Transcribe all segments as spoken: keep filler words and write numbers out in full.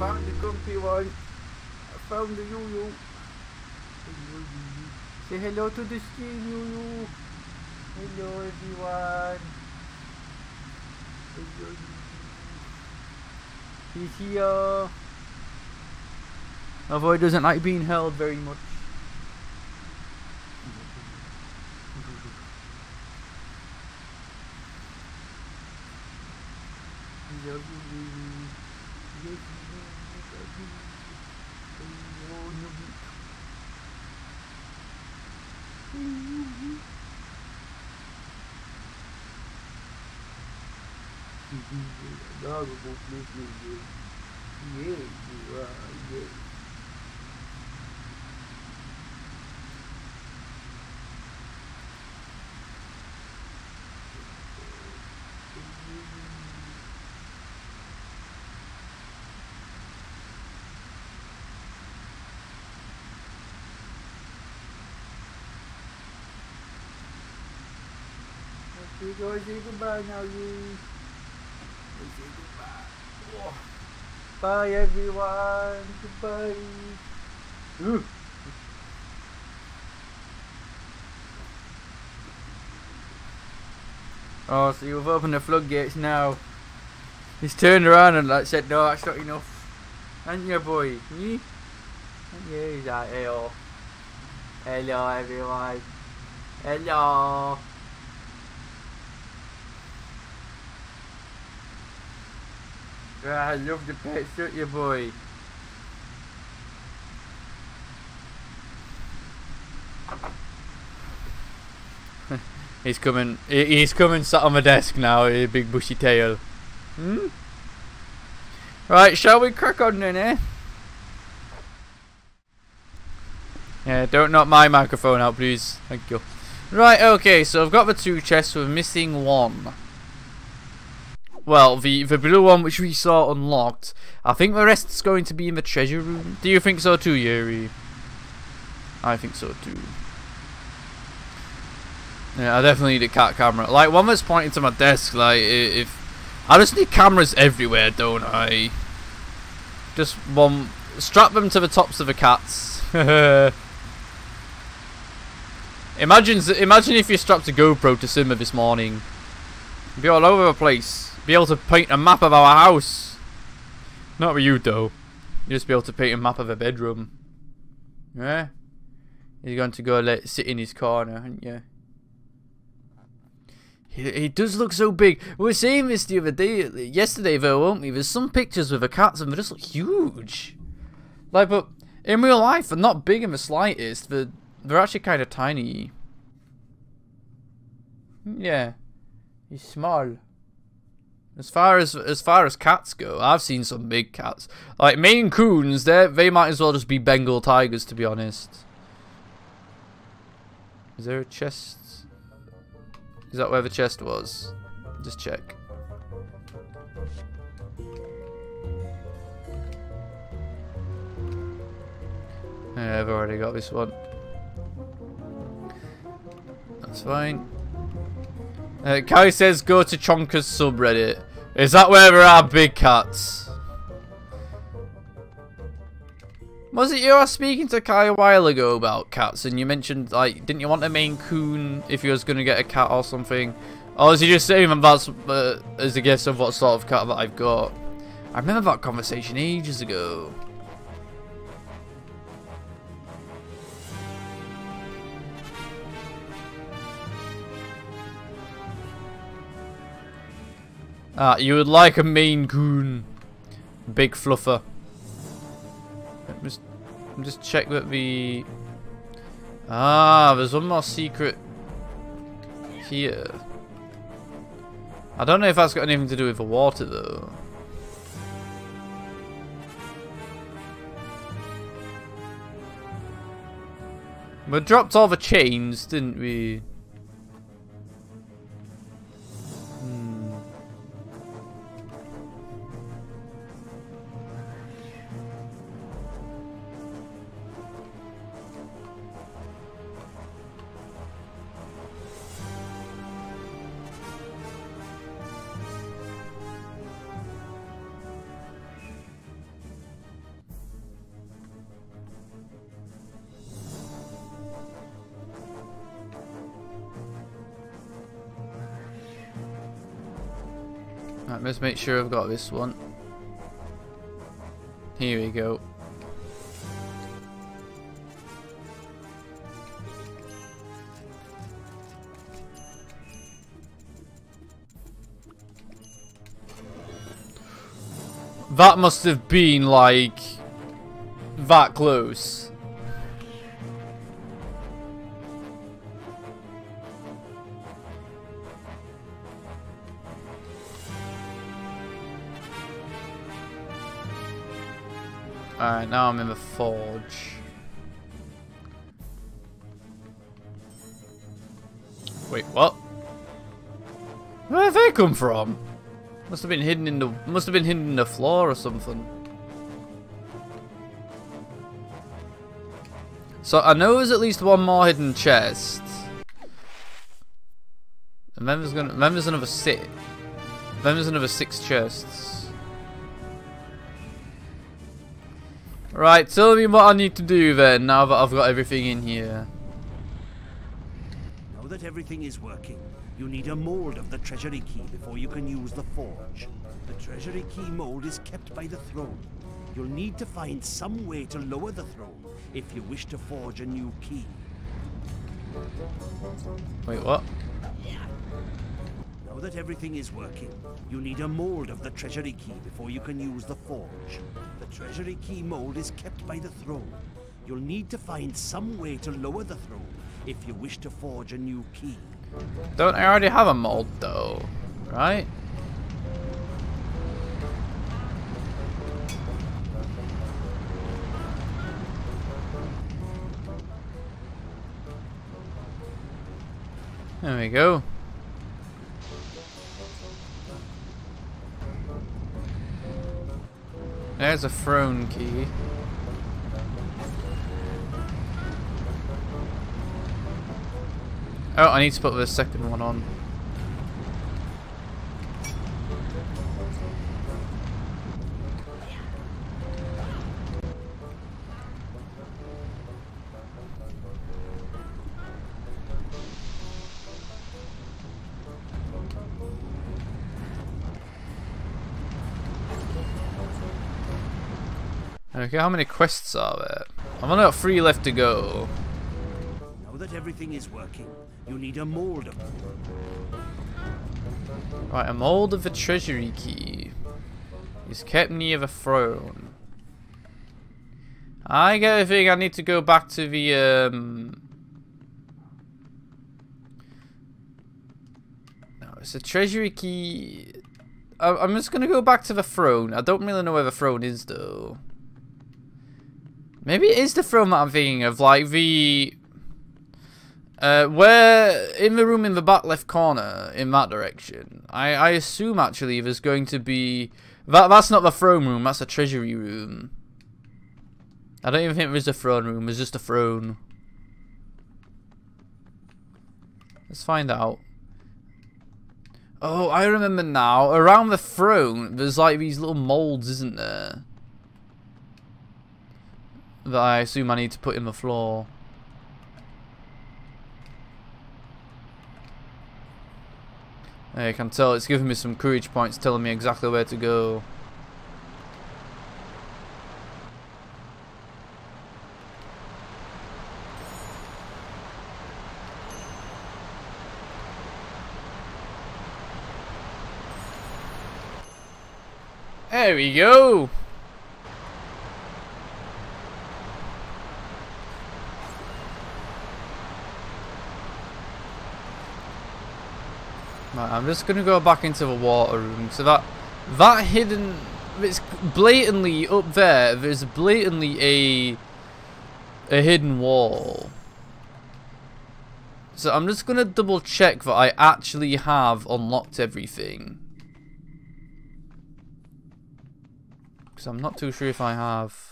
found the grumpy one. I found the Yoo-Yoo. Say hello to the screen, Yoo-Yoo. Hello, everyone. Hello. He's here. Although he doesn't like being held very much. You go say goodbye now, you. Say goodbye. Oh. Bye, everyone. Goodbye. Ooh. Oh, so you've opened the floodgates now. He's turned around and like said, "No, that's not enough." Ain't you, boy? Me? Yeah, he's like, "Hello, hello, everyone. Hello." Ah, I love the pets, don't you, boy? He's coming. He's coming. Sat on my desk now. A big bushy tail. Hmm. Right, shall we crack on then, eh? Yeah, don't knock my microphone out, please. Thank you. Right, okay. So I've got the two chests. We're missing one. Well, the the blue one which we saw unlocked. I think the rest's going to be in the treasure room. Do you think so too, Yuri? I think so too. Yeah, I definitely need a cat camera. Like one that's pointing to my desk. Like if I just need cameras everywhere, don't I? Just one. Strap them to the tops of the cats. imagine imagine if you strapped a GoPro to Simmer this morning. It'd be all over the place. Be able to paint a map of our house. Not with you though. You just be able to paint a map of a bedroom. Yeah. He's going to go let sit in his corner, aren't you? He, he does look so big. We were saying this the other day, yesterday though, weren't we? There's some pictures with the cats and they just look huge. Like, but in real life, they're not big in the slightest. They're, they're actually kind of tiny. Yeah. He's small. As far as as far as cats go, I've seen some big cats. Like Maine Coons, they they might as well just be Bengal tigers, to be honest. Is there a chest? Is that where the chest was? Just check. Yeah, I've already got this one. That's fine. Uh, Kai says go to Chonka's subreddit. Is that where there are big cats? Was it you were speaking to Kai a while ago about cats and you mentioned, like, didn't you want a Maine Coon if you was going to get a cat or something? Or was he just saying that that's uh, as a guess of what sort of cat that I've got? I remember that conversation ages ago. Ah, you would like a Maine Coon. Big fluffer. Let me just, let me just check that the... Ah, there's one more secret here. I don't know if that's got anything to do with the water though. We dropped all the chains, didn't we? Right, let's make sure I've got this one. Here we go. That must have been like that close. Alright, now I'm in the forge. Wait, what? Where did they come from? Must have been hidden in the must have been hidden in the floor or something. So I know there's at least one more hidden chest. And then there's gonna then there's another six. Then there's another six chests. Right, tell me what I need to do then, now that I've got everything in here. Now that everything is working, you need a mold of the treasury key before you can use the forge. The treasury key mold is kept by the throne. You'll need to find some way to lower the throne if you wish to forge a new key. Wait, what? Now that everything is working, you need a mold of the treasury key before you can use the forge. The treasury key mold is kept by the throne. You'll need to find some way to lower the throne if you wish to forge a new key. Don't I already have a mold though, right? There we go. There's a throne key. Oh, I need to put the second one on. Okay, how many quests are there? I've only got three left to go. Now that everything is working, you need a mold of Right, a mold of the treasury key is kept near the throne. I get a thing I need to go back to the um no, it's a treasury key. I I'm just gonna go back to the throne. I don't really know where the throne is though. Maybe it is the throne that I'm thinking of, like the uh, where in the room in the back left corner in that direction. I I assume actually there's going to be that. That's not the throne room. That's a treasury room. I don't even think there's a throne room. There's just a throne. Let's find out. Oh, I remember now. Around the throne, there's like these little molds, isn't there? That I assume I need to put in the floor. Yeah, you can tell it's giving me some courage points, telling me exactly where to go. There we go. Right, I'm just gonna go back into the water room. So that that hidden, it's blatantly up there. There's blatantly a a hidden wall. So I'm just gonna double check that I actually have unlocked everything, because I'm not too sure if I have.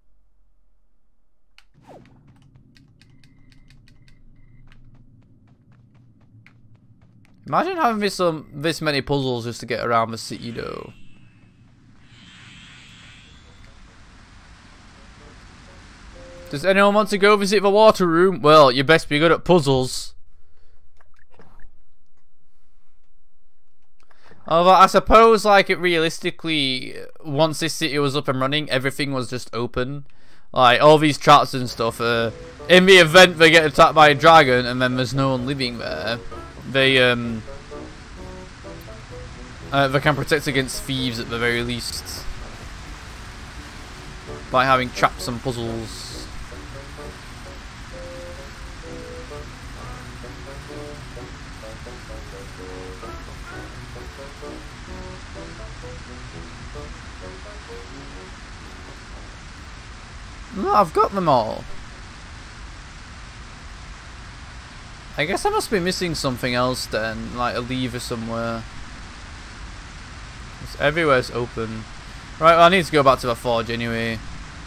Imagine having this um this many puzzles just to get around the city though. Does anyone want to go visit the water room? Well, you best be good at puzzles. Although I suppose, like, it realistically, once this city was up and running, everything was just open. Like, all these traps and stuff, uh, in the event they get attacked by a dragon and then there's no one living there, they, um, uh, they can protect against thieves at the very least. By having traps and puzzles. No, I've got them all. I guess I must be missing something else then, like a lever somewhere. It's everywhere's open. Right, well, I need to go back to the forge anyway.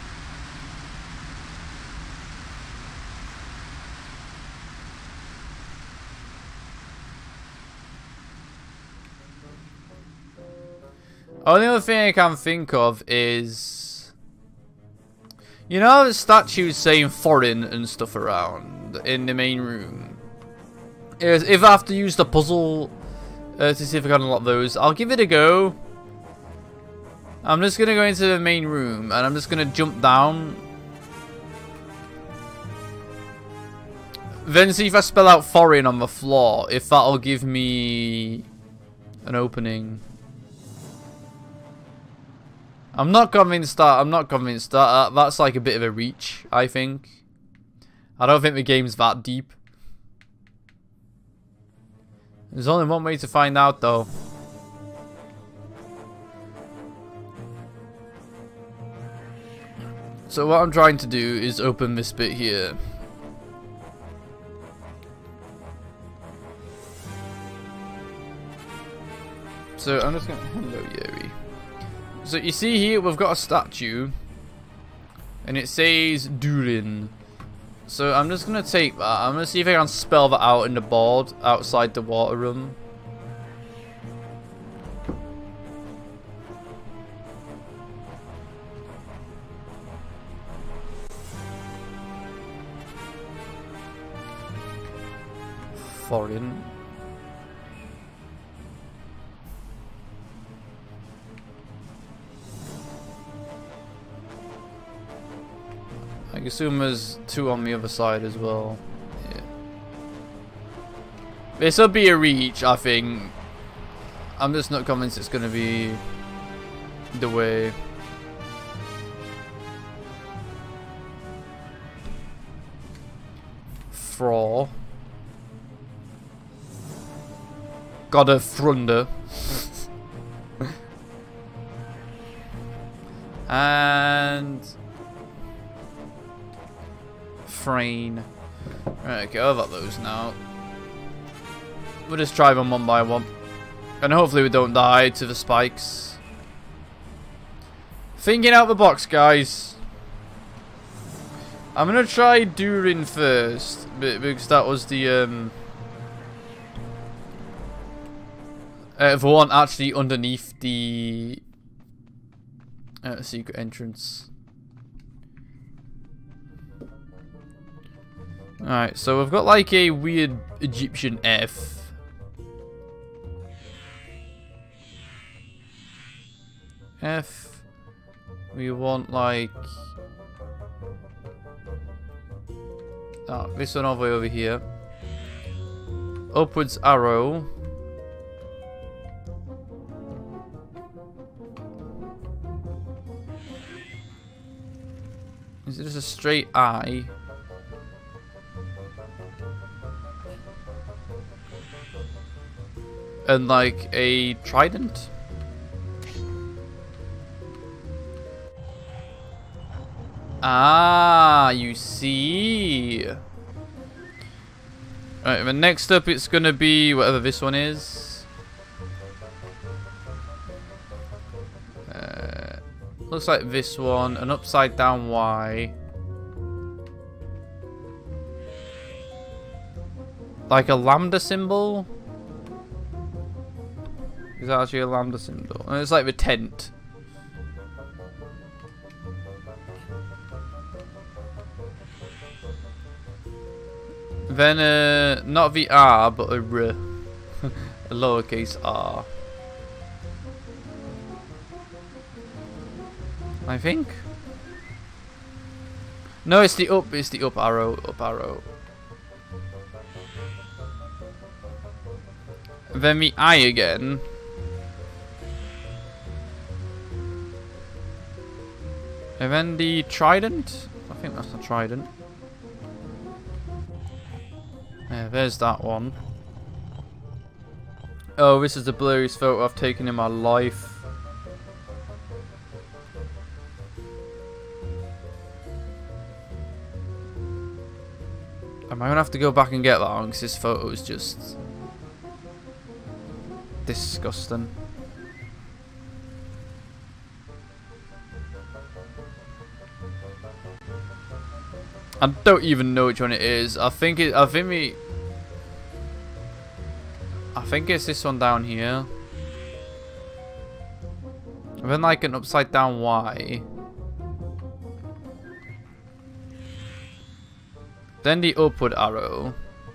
Only other thing I can think of is, you know, the statues saying foreign and stuff around in the main room. Is if I have to use the puzzle uh, to see if I can unlock those, I'll give it a go. I'm just gonna go into the main room and I'm just gonna jump down. Then see if I spell out foreign on the floor, if that'll give me an opening. I'm not convinced that, I'm not convinced that, uh, that's like a bit of a reach, I think. I don't think the game's that deep. There's only one way to find out though. So what I'm trying to do is open this bit here. So I'm just gonna, hello Yeri. So you see here we've got a statue and it says Durin. So I'm just gonna take that. I'm gonna see if I can spell that out in the board outside the water room. Foreign. I assume there's two on the other side as well. Yeah. This will be a reach, I think. I'm just not convinced it's going to be the way. Fraw. God of Thunder. And Frane. Right, okay, I've got those now. We'll just try them one by one. And hopefully we don't die to the spikes. Thinking out the box, guys. I'm gonna try Durin first, because that was the um uh, the one actually underneath the uh, secret entrance. Alright, so we've got like a weird Egyptian F. F. We want like oh, this one all the way over here. Upwards arrow. Is it just a straight eye? And like a trident? Ah, you see. Right, but next up it's gonna be whatever this one is. Uh, looks like this one, an upside down Y. Like a lambda symbol? Is that actually a lambda symbol? And it's like the tent. Then, uh, not the R, but a R. A lowercase r. I think. No, it's the up. It's the up arrow. Up arrow. Then the eye again. And then the trident. I think that's the trident. Yeah, there's that one. Oh, this is the blurriest photo I've taken in my life. Am I gonna have to go back and get that one? Because this photo is just disgusting. I don't even know which one it is. I think it. I think we. I think it's this one down here. And then like an upside down Y. Then the upward arrow.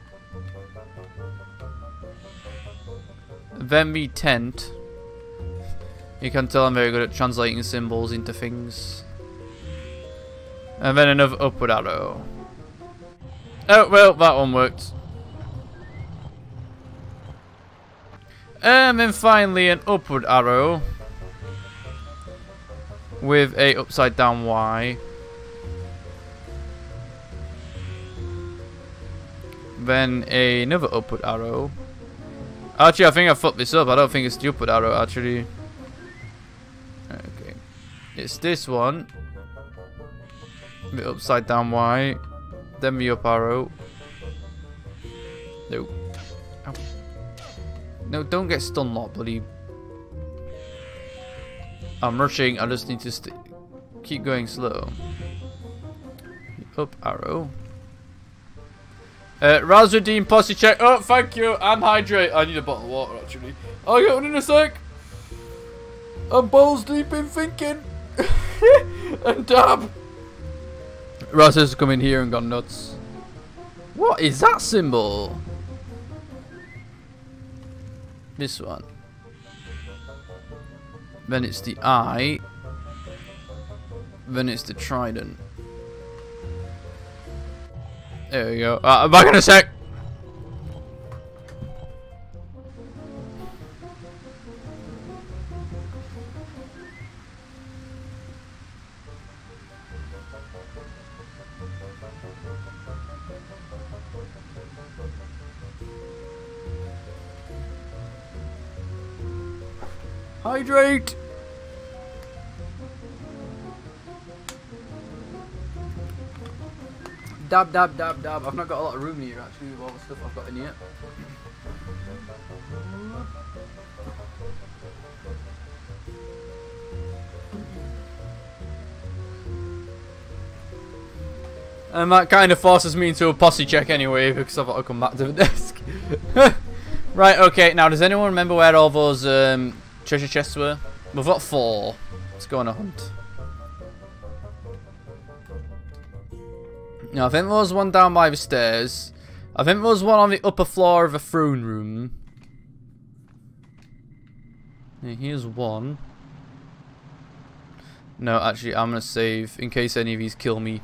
Then the tent. You can tell I'm very good at translating symbols into things. And then another upward arrow. Oh, well, that one worked. And then finally an upward arrow. With a upside down Y. Then another upward arrow. Actually, I think I fucked this up. I don't think it's the upward arrow, actually. Okay. It's this one. The upside down Y. Then the up arrow. No. Ow. No, don't get stun locked, bloody. I'm rushing. I just need to st keep going slow. The up arrow. Uh, Raz redeem posse check. Oh, thank you. And hydrate. I need a bottle of water, actually. I'll get one in a sec. I'm balls deep in thinking. And dab. Raz has come in here and gone nuts. What is that symbol? This one. Then it's the eye. Then it's the trident. There we go. Uh, I'm back in a sec. Hydrate. Dab, dab, dab, dab. I've not got a lot of room here actually with all the stuff I've got in here. And that kind of forces me into a posse check anyway because I've got to come back to the desk. Right, okay. Now, does anyone remember where all those um, treasure chests were? We've got four. Let's go on a hunt. Now, I think there was one down by the stairs. I think there was one on the upper floor of a throne room. Yeah, here's one. No, actually, I'm going to save in case any of these kill me.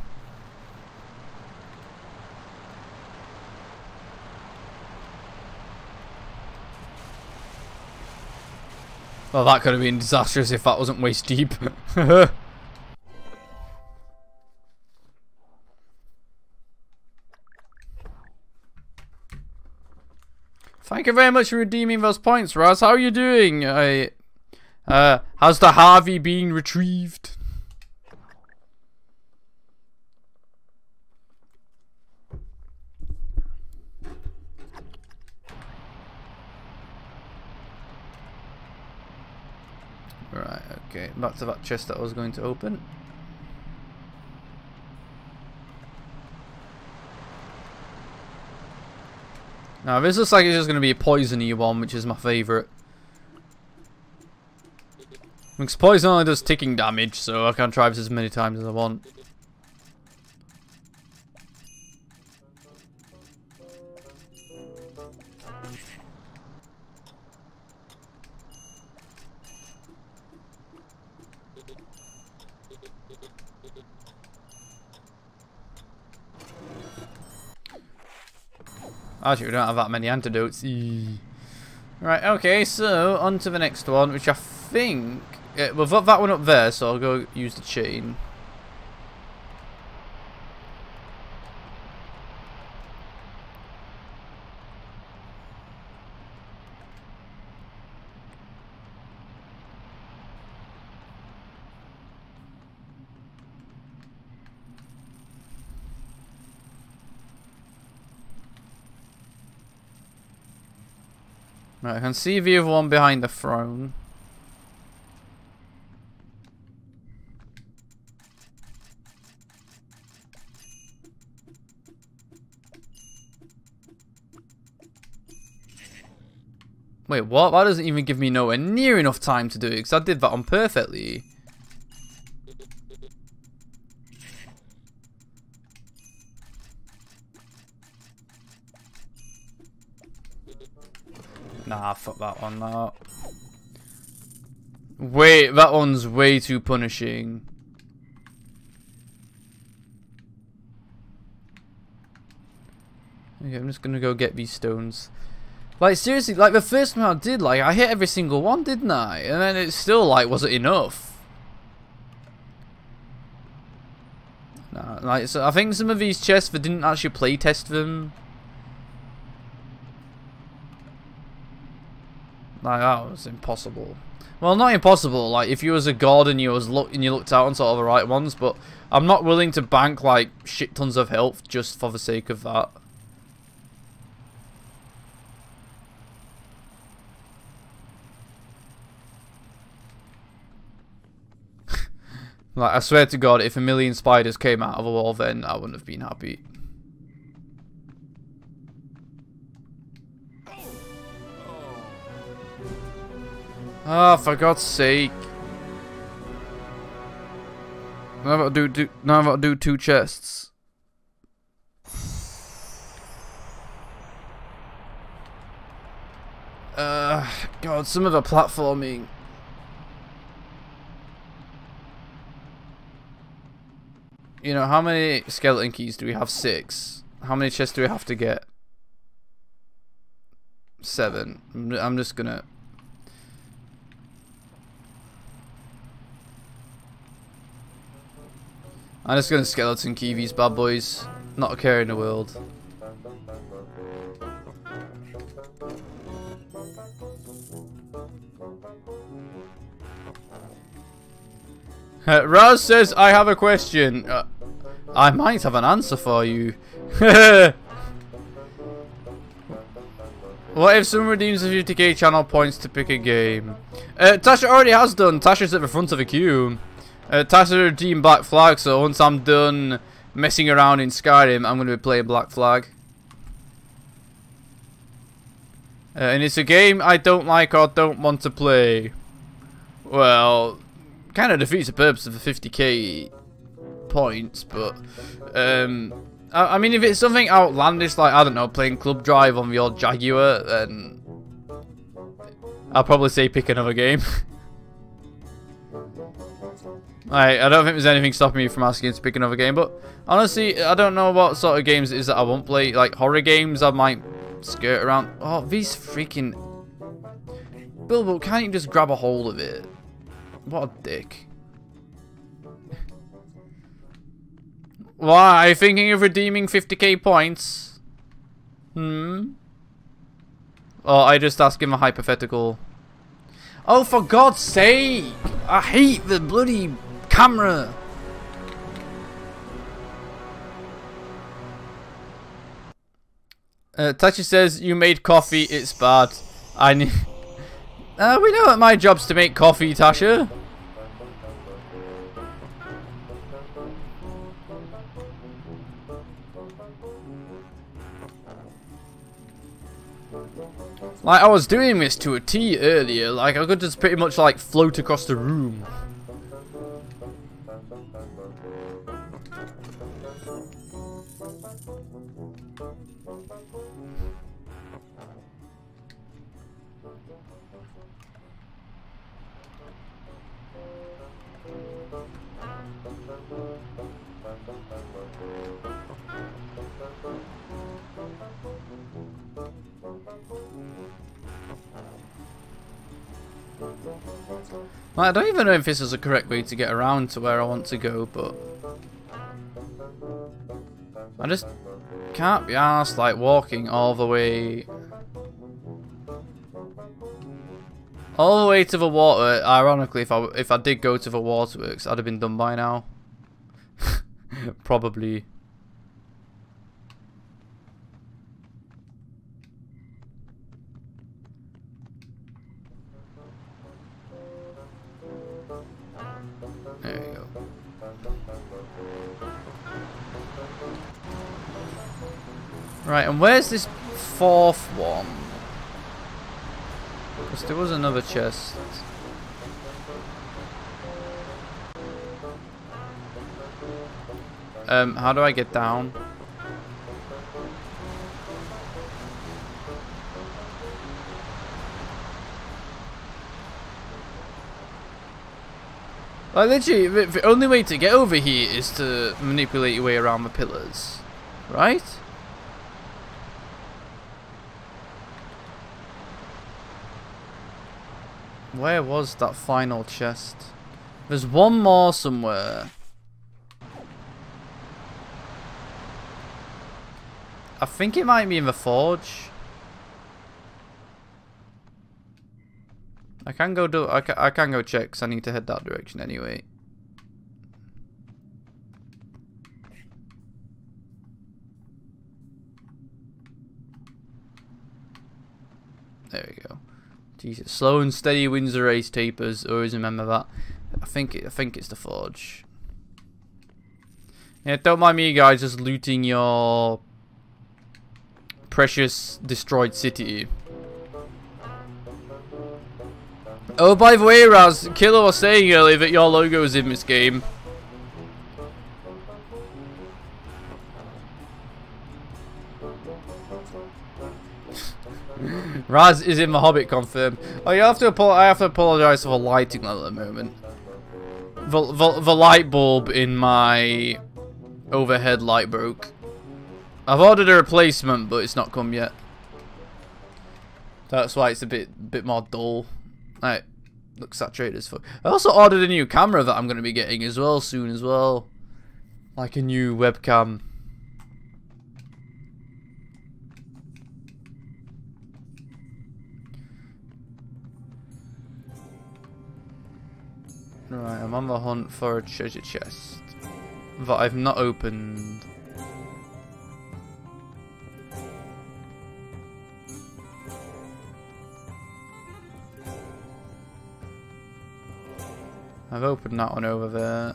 Well, that could have been disastrous if that wasn't waist deep. Thank you very much for redeeming those points, Raz. How are you doing? I, uh, has the Harvey been retrieved? Right, okay. Back to that chest that I was going to open. Now, this looks like it's just going to be a poisony one, which is my favourite. Because poison only does ticking damage, so I can try this as many times as I want. Actually, we don't have that many antidotes. Eee. Right, okay, so on to the next one, which I think... Uh, we've got that one up there, so I'll go use the chain. Right, I can see the other one behind the throne. Wait, what? That doesn't even give me nowhere near enough time to do it, because I did that on perfectly. Nah, fuck that one out. Wait, that one's way too punishing. Okay, I'm just gonna go get these stones. Like, seriously, like, the first one I did, like, I hit every single one, didn't I? And then it still, like, wasn't enough. Nah, like, so I think some of these chests, they didn't actually play test them. Like, that was impossible. Well, not impossible, like, if you was a god and you was look and you looked out on sort of the right ones, but I'm not willing to bank, like, shit tons of health just for the sake of that. Like, I swear to God, if a million spiders came out of a wall, then I wouldn't have been happy. Ah, oh, for God's sake. Now I've got to do, do, now I've got to do two chests. Uh, God, some of the platforming. You know, how many skeleton keys do we have? Six. How many chests do we have to get? Seven. I'm just gonna... I'm just gonna skeleton key these bad boys. Not a care in the world. Uh, Raz says, I have a question. Uh, I might have an answer for you. What if someone redeems the fifty K channel points to pick a game? Uh, Tasha already has done. Tasha's at the front of the queue. Uh, Tasha redeemed Black Flag, so once I'm done messing around in Skyrim, I'm going to be playing Black Flag. Uh, and it's a game I don't like or don't want to play. Well, kind of defeats the purpose of the fifty K points, but um, I, I mean, if it's something outlandish like, I don't know, playing Club Drive on the old Jaguar, then I'll probably say pick another game. I, I don't think there's anything stopping me from asking to pick another game, but honestly, I don't know what sort of games it is that I won't play. Like horror games, I might skirt around. Oh, these freaking... Bilbo, can't you just grab a hold of it? What a dick. Why? Are you thinking of redeeming fifty K points? Hmm? Or I just ask him a hypothetical. Oh, for God's sake! I hate the bloody camera! Uh, Tachi says, you made coffee, it's bad. I need... Uh, we know that my job's to make coffee, Tasha. Like, I was doing this to a T earlier. Like, I could just pretty much, like, float across the room. Like, I don't even know if this is the correct way to get around to where I want to go, but I just can't be arsed like walking all the way all the way to the water. Ironically, if I if I did go to the waterworks, I'd have been done by now. Probably. There you go. Right, and where's this fourth one? Because there was another chest. Um, how do I get down? Like, literally, the, the only way to get over here is to manipulate your way around the pillars, right? Where was that final chest? There's one more somewhere. I think it might be in the forge. I can go do. I can, I can go check because I need to head that direction anyway. There we go. Jesus, slow and steady wins the race. Tapers, always remember that. I think it, I think it's the forge. Yeah, don't mind me, guys, just looting your precious destroyed city. Oh, by the way, Raz, Killer was saying earlier that your logo is in this game. Raz is in the Hobbit, confirmed. Oh, you have to. I have to apologise for the lighting at the moment. The, the the light bulb in my overhead light broke. I've ordered a replacement, but it's not come yet. That's why it's a bit bit more dull. Right, looks saturated as fuck. I also ordered a new camera that I'm going to be getting as well soon as well. Like a new webcam. Right, I'm on the hunt for a treasure chest that I've not opened. I've opened that one over there.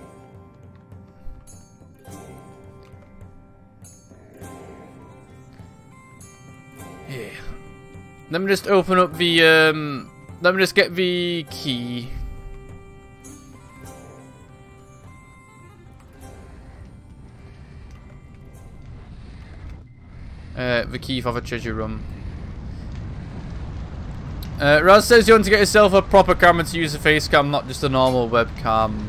Yeah. Let me just open up the um let me just get the key. Uh the key for the treasure room. Uh, Raz says you want to get yourself a proper camera to use a face cam, not just a normal webcam.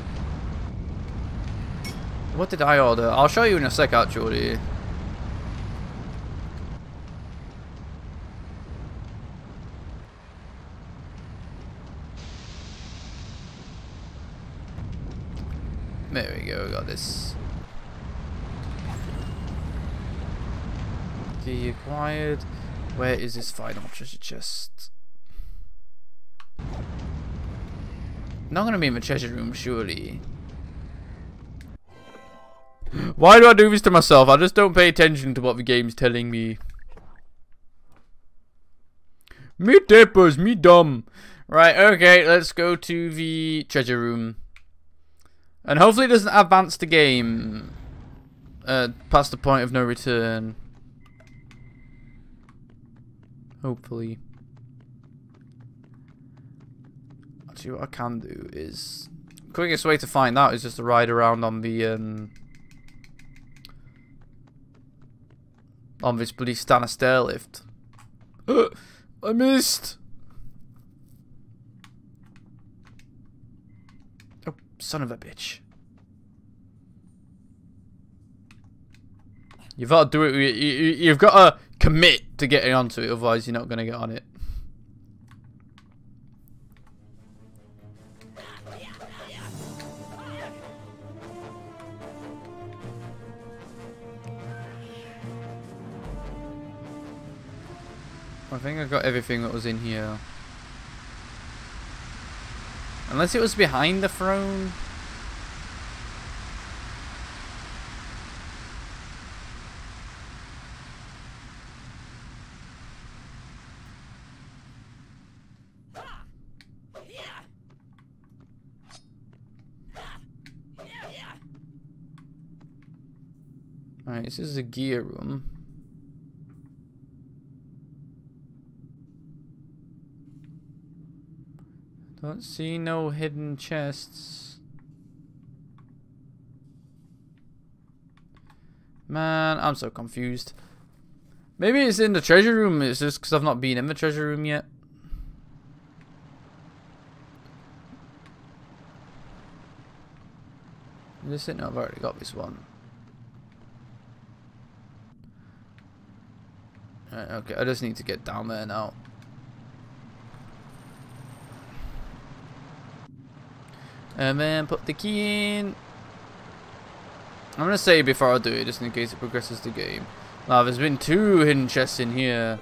What did I order? I'll show you in a sec, actually. There we go, we got this. Key acquired. Where is this final treasure chest? Not gonna be in the treasure room, surely. Why do I do this to myself? I just don't pay attention to what the game's telling me. Me tapers, me dumb. Right, okay, let's go to the treasure room. And hopefully it doesn't advance the game uh, past the point of no return. Hopefully. Actually, what I can do is... the quickest way to find out is just to ride around on the... Um, on this bloody Stanner stair lift. I missed! Oh, son of a bitch. You've got to do it. You, you, you've got to commit to getting onto it, otherwise you're not going to get on it. I think I got everything that was in here. Unless it was behind the throne. Alright, this is a gear room. Don't see no hidden chests. Man, I'm so confused. Maybe it's in the treasure room. It's just because I've not been in the treasure room yet. Is this it? No, I've already got this one. Right, okay, I just need to get down there now. And then put the key in. I'm gonna say before I do it, just in case it progresses the game. Now, there's been two hidden chests in here.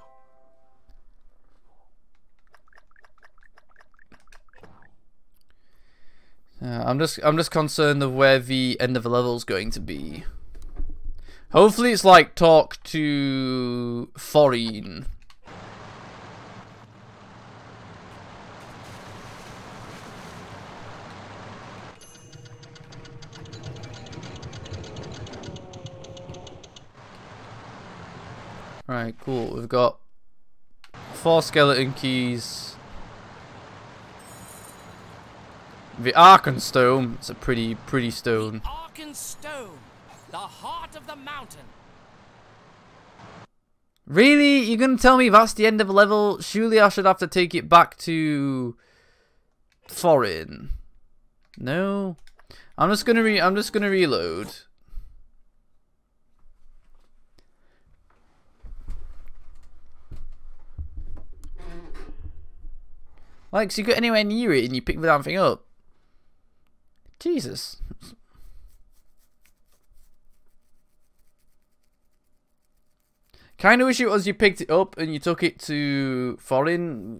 Uh, I'm just, I'm just concerned of where the end of the level is going to be. Hopefully, it's like talk to Thorin. Right, cool. We've got four skeleton keys. The Arkenstone. It's a pretty, pretty stone. The Arkenstone, the heart of the mountain. Really? You're gonna tell me that's the end of the level? Surely I should have to take it back to Thorin. No. I'm just gonna re. I'm just gonna reload. Like, so you get anywhere near it and you pick the damn thing up. Jesus. Kind of wish it was you picked it up and you took it to Thorin.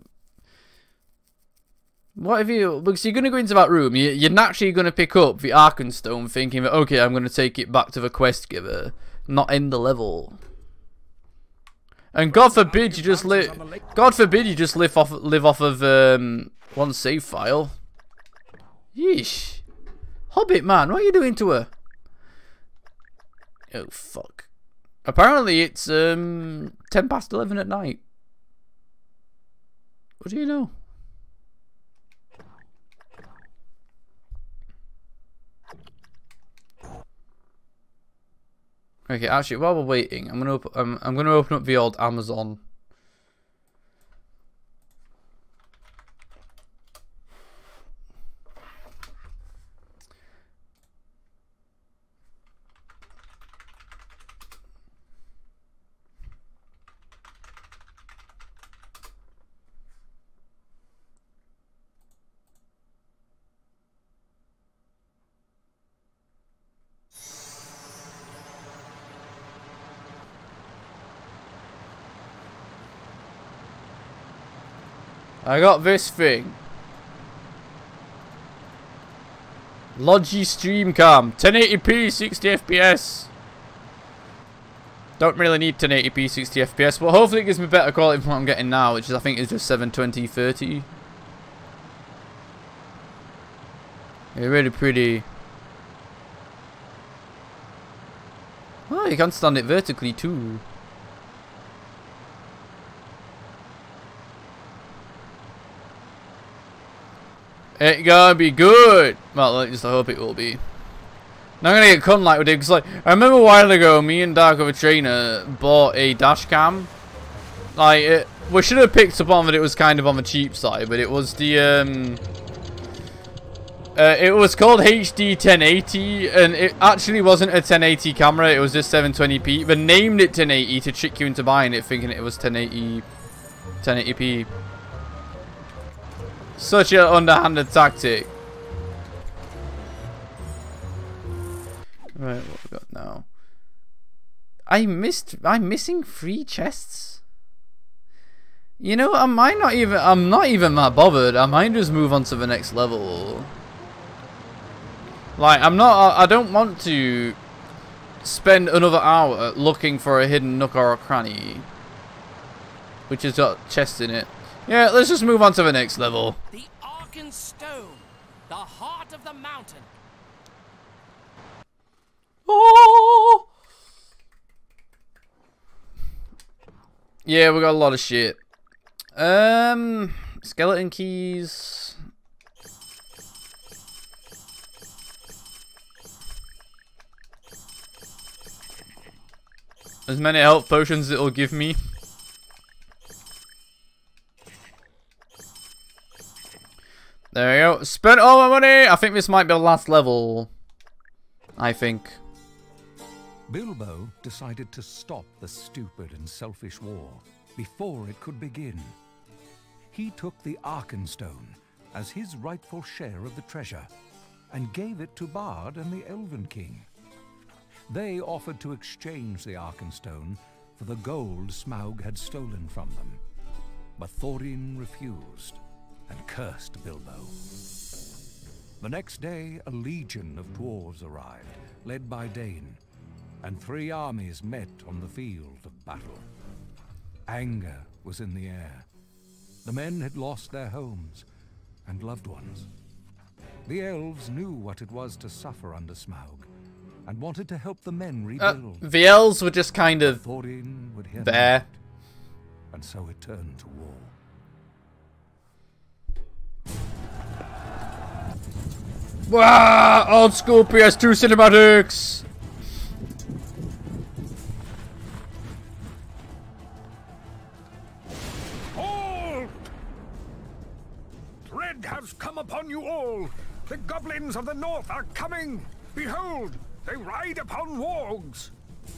What if you... Because you're going to go into that room. You, you're naturally going to pick up the Arkenstone thinking that, okay, I'm going to take it back to the quest giver. Not end the level. And God forbid you just live. God forbid you just live off live off of um, one save file. Yeesh, Hobbit man, what are you doing to her? Oh fuck! Apparently it's um ten past eleven at night. What do you know? Okay, actually, while we're waiting, I'm gonna op um, I'm gonna open up the old Amazon. I got this thing. Logi Streamcam, ten eighty p, sixty F P S. Don't really need ten eighty p, sixty F P S, but hopefully it gives me better quality than what I'm getting now, which is I think is just seven twenty, thirty. It's really pretty. Oh, you can stand it vertically too. It's gonna be good. Well, at least I hope it will be. Not gonna get cut like we did, because like, I remember a while ago, me and Dark of a Trainer bought a dash cam. Like, it, we should have picked up on that it was kind of on the cheap side, but it was the, um... Uh, it was called H D ten eighty, and it actually wasn't a ten eighty camera, it was just seven twenty p. They named it ten eighty to trick you into buying it, thinking it was ten eighty, ten eighty p. Such an underhanded tactic. Right, what we got now? I missed. I'm missing three chests. You know, I might not even. I'm not even that bothered. I might just move on to the next level. Like, I'm not. I don't want to spend another hour looking for a hidden nook or a cranny, which has got chests in it. Yeah, let's just move on to the next level. The Arkan Stone, the heart of the mountain. Oh! Yeah, we got a lot of shit. Um, skeleton keys. As many health potions it'll give me. There we go. Spent all my money. I think this might be the last level. I think. Bilbo decided to stop the stupid and selfish war before it could begin. He took the Arkenstone as his rightful share of the treasure and gave it to Bard and the Elven King. They offered to exchange the Arkenstone for the gold Smaug had stolen from them, but Thorin refused and cursed Bilbo. The next day, a legion of dwarves arrived, led by Dane, and three armies met on the field of battle. Anger was in the air. The men had lost their homes and loved ones. The elves knew what it was to suffer under Smaug and wanted to help the men rebuild. Uh, the elves were just kind of Thorin would hear there. that, and so it turned to war. Wow! Old school P S two cinematics! All! Dread has come upon you all! The goblins of the north are coming! Behold! They ride upon wargs!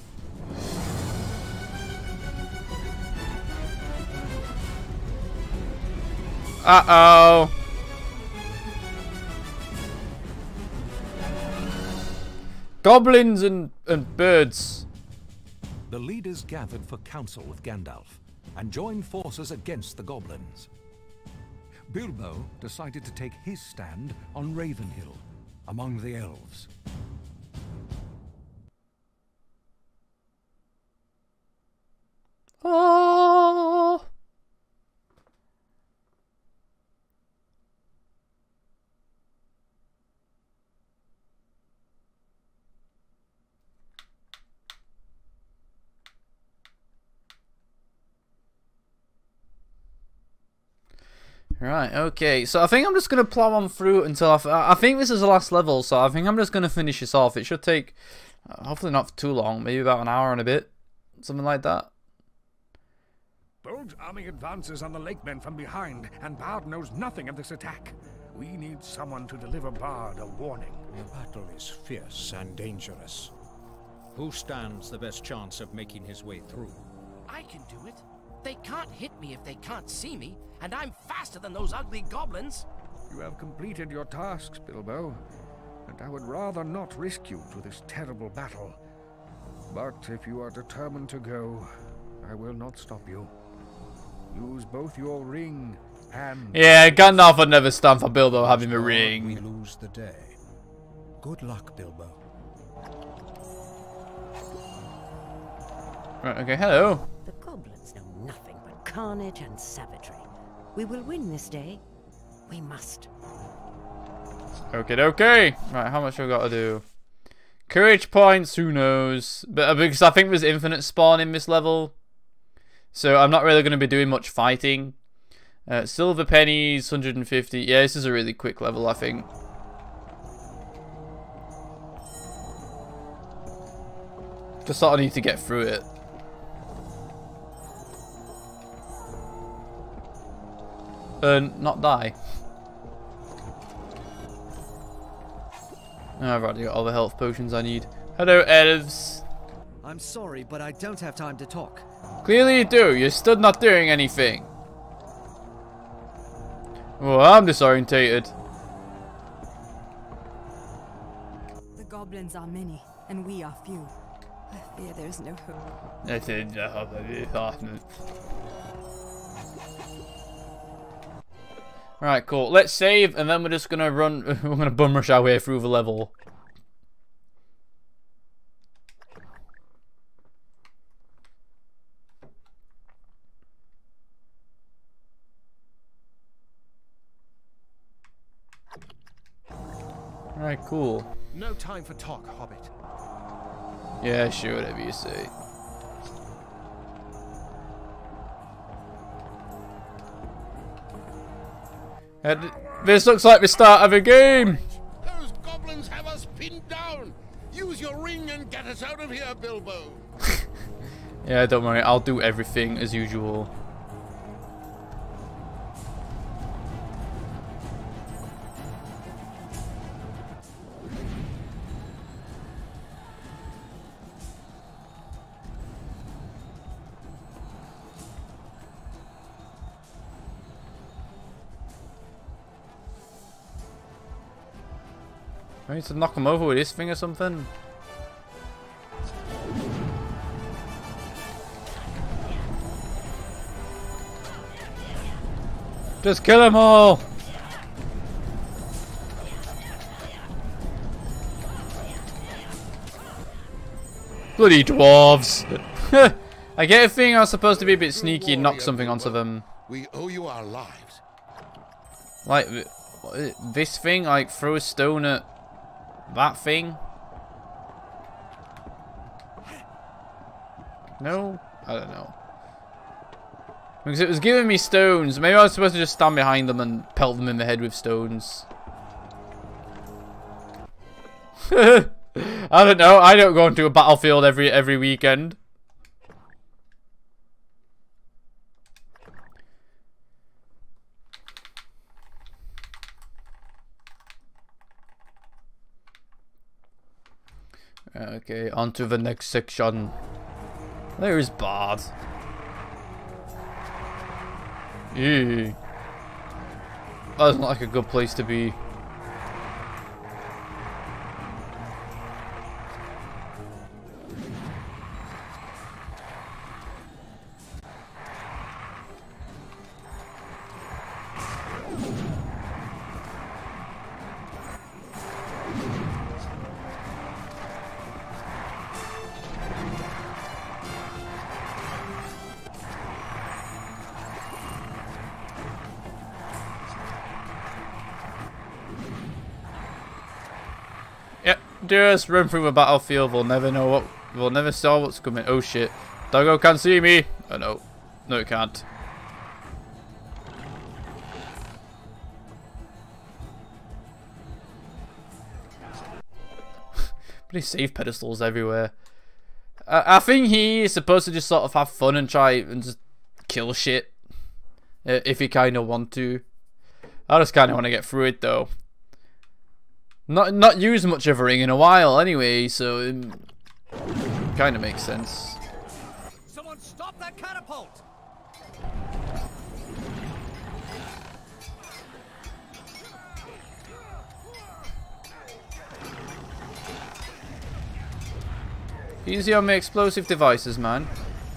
Uh-oh. Goblins and, and birds. The leaders gathered for council with Gandalf and joined forces against the goblins. Bilbo decided to take his stand on Ravenhill, among the elves. Oh. Right, okay, so I think I'm just going to plow on through until I, f I think this is the last level, so I think I'm just going to finish this off. It should take, uh, hopefully not for too long, maybe about an hour and a bit, something like that. Bold's army advances on the Lakemen from behind, and Bard knows nothing of this attack. We need someone to deliver Bard a warning. The battle is fierce and dangerous. Who stands the best chance of making his way through? I can do it. They can't hit me if they can't see me, and I'm faster than those ugly goblins. You have completed your tasks, Bilbo, and I would rather not risk you to this terrible battle. But if you are determined to go, I will not stop you. Use both your ring and... Yeah, Gandalf would never stand for Bilbo having the ring. We lose the day. Good luck, Bilbo. Right, okay, hello. The goblins know nothing but carnage and savagery. We will win this day. We must. Okay, okay. Right, how much have I got to do? Courage points, who knows? But uh, because I think there's infinite spawn in this level, so I'm not really going to be doing much fighting. Uh, silver pennies, one hundred fifty. Yeah, this is a really quick level, I think. Just sort of need to get through it. And not die. Oh, I've already got all the health potions I need. Hello, elves. I'm sorry, but I don't have time to talk. Clearly you do. You're still not doing anything. Oh, I'm disorientated. The goblins are many, and we are few. I fear there's no hope. That's it. Right, cool. Let's save, and then we're just gonna run. We're gonna bum rush our way through the level. Right, cool. No time for talk, Hobbit. Yeah, sure, whatever you say. And this looks like the start of a game. Those goblins have us pinned down. Use your ring and get us out of here, Bilbo. Yeah, don't worry. I'll do everything as usual. I need to knock him over with this thing or something. Just kill them all! Bloody dwarves! I get a thing I was supposed to be a bit sneaky and knock something onto them. We owe you our lives. Like, this thing, like, throw a stone at that thing? No? I don't know. Because it was giving me stones. Maybe I was supposed to just stand behind them and pelt them in the head with stones. I don't know. I don't go into a battlefield every every weekend. Okay, on to the next section. There is Bard. Ew. That doesn't look like a good place to be. Just run through the battlefield. We'll never know what. We'll never saw what's coming. Oh shit! Doggo can't see me. Oh no, no it can't. Pretty safe pedestals everywhere. Uh, I think he is supposed to just sort of have fun and try and just kill shit uh, if he kind of want to. I just kind of want to get through it though. Not not used much of a ring in a while anyway, so it kind of makes sense. Someone stop that catapult! Easy on the explosive devices, man.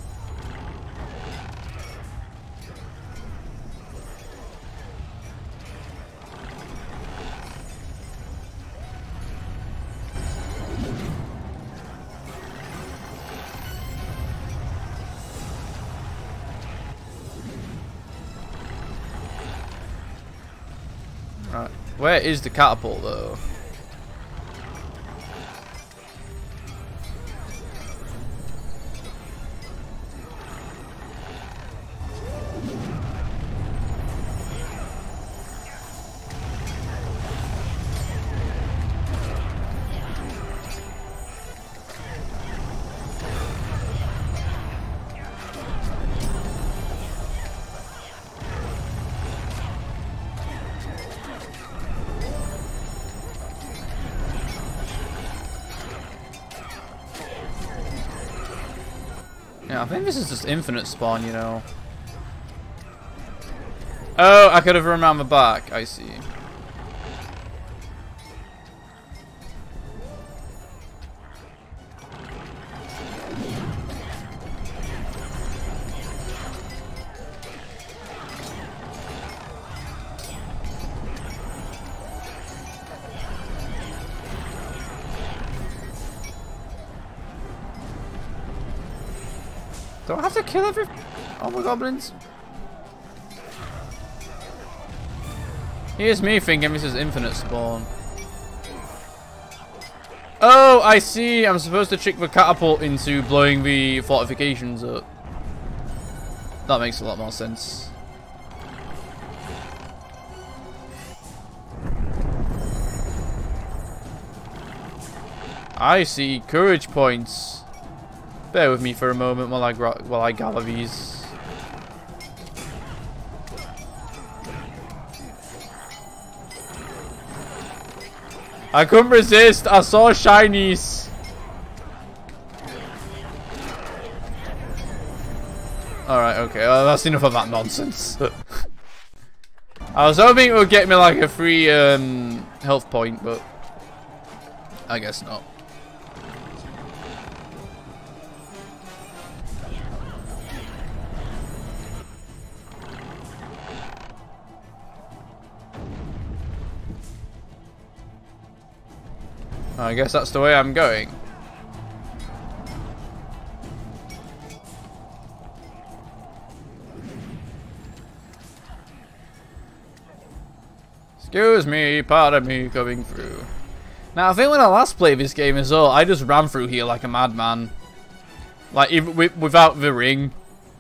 Right, where is the catapult though? Yeah, I think this is just infinite spawn, you know. Oh, I could have run around the back. I see. Do I have to kill every... all my goblins? Here's me thinking this is infinite spawn. Oh, I see. I'm supposed to trick the catapult into blowing the fortifications up. That makes a lot more sense. I see. Courage points. Bear with me for a moment while I while I gather these. I couldn't resist. I saw shinies. Alright, okay. Well, that's enough of that nonsense. I was hoping it would get me like a free um, health point, but I guess not. I guess that's the way I'm going. Excuse me, pardon me coming through. Now, I think when I last played this game as well, I just ran through here like a madman. Like, even with, without the ring.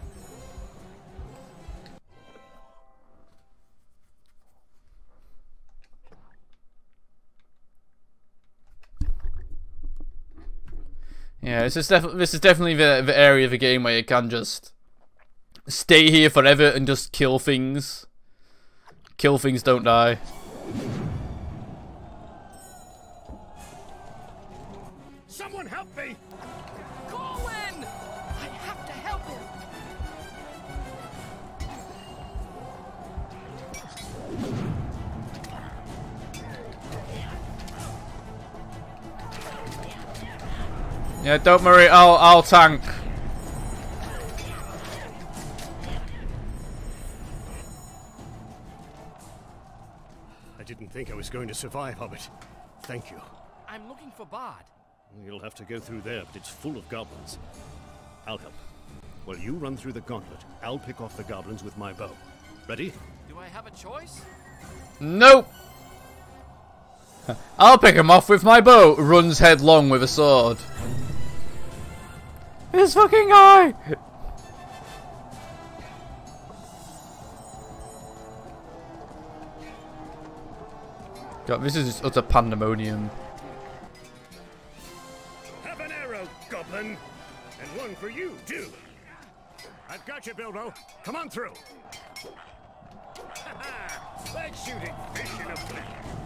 Yeah, this is definitely this is definitely the the area of the game where you can just stay here forever and just kill things. Kill things, don't die. Someone help me! Colin! I have to help him. Yeah, don't worry, I'll I'll tank. I didn't think I was going to survive, Hobbit. Thank you. I'm looking for Bard. You'll have to go through there, but it's full of goblins. I'll help. While you run through the gauntlet, I'll pick off the goblins with my bow. Ready? Do I have a choice? Nope. I'll pick him off with my bow. Runs headlong with a sword. This fucking guy! God, this is just utter pandemonium. Have an arrow, goblin! And one for you, too! I've got you, Bilbo. Come on through! Like shooting fish in a blink.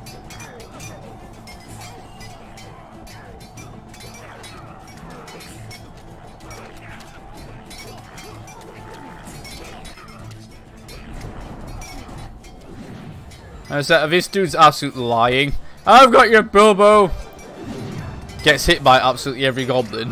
I said, this dude's absolutely lying. I've got your Bilbo. Gets hit by absolutely every goblin.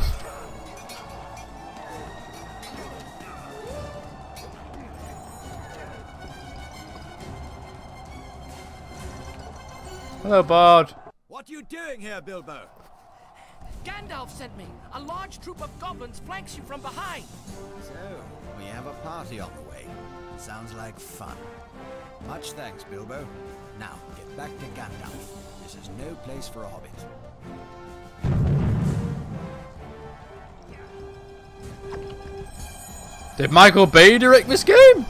Hello, Bard. What are you doing here, Bilbo? Gandalf sent me. A large troop of goblins flanks you from behind. So, we have a party on the way. Sounds like fun. Much thanks, Bilbo. Now, get back to Gandalf. This is no place for a hobbit. Did Michael Bay direct this game?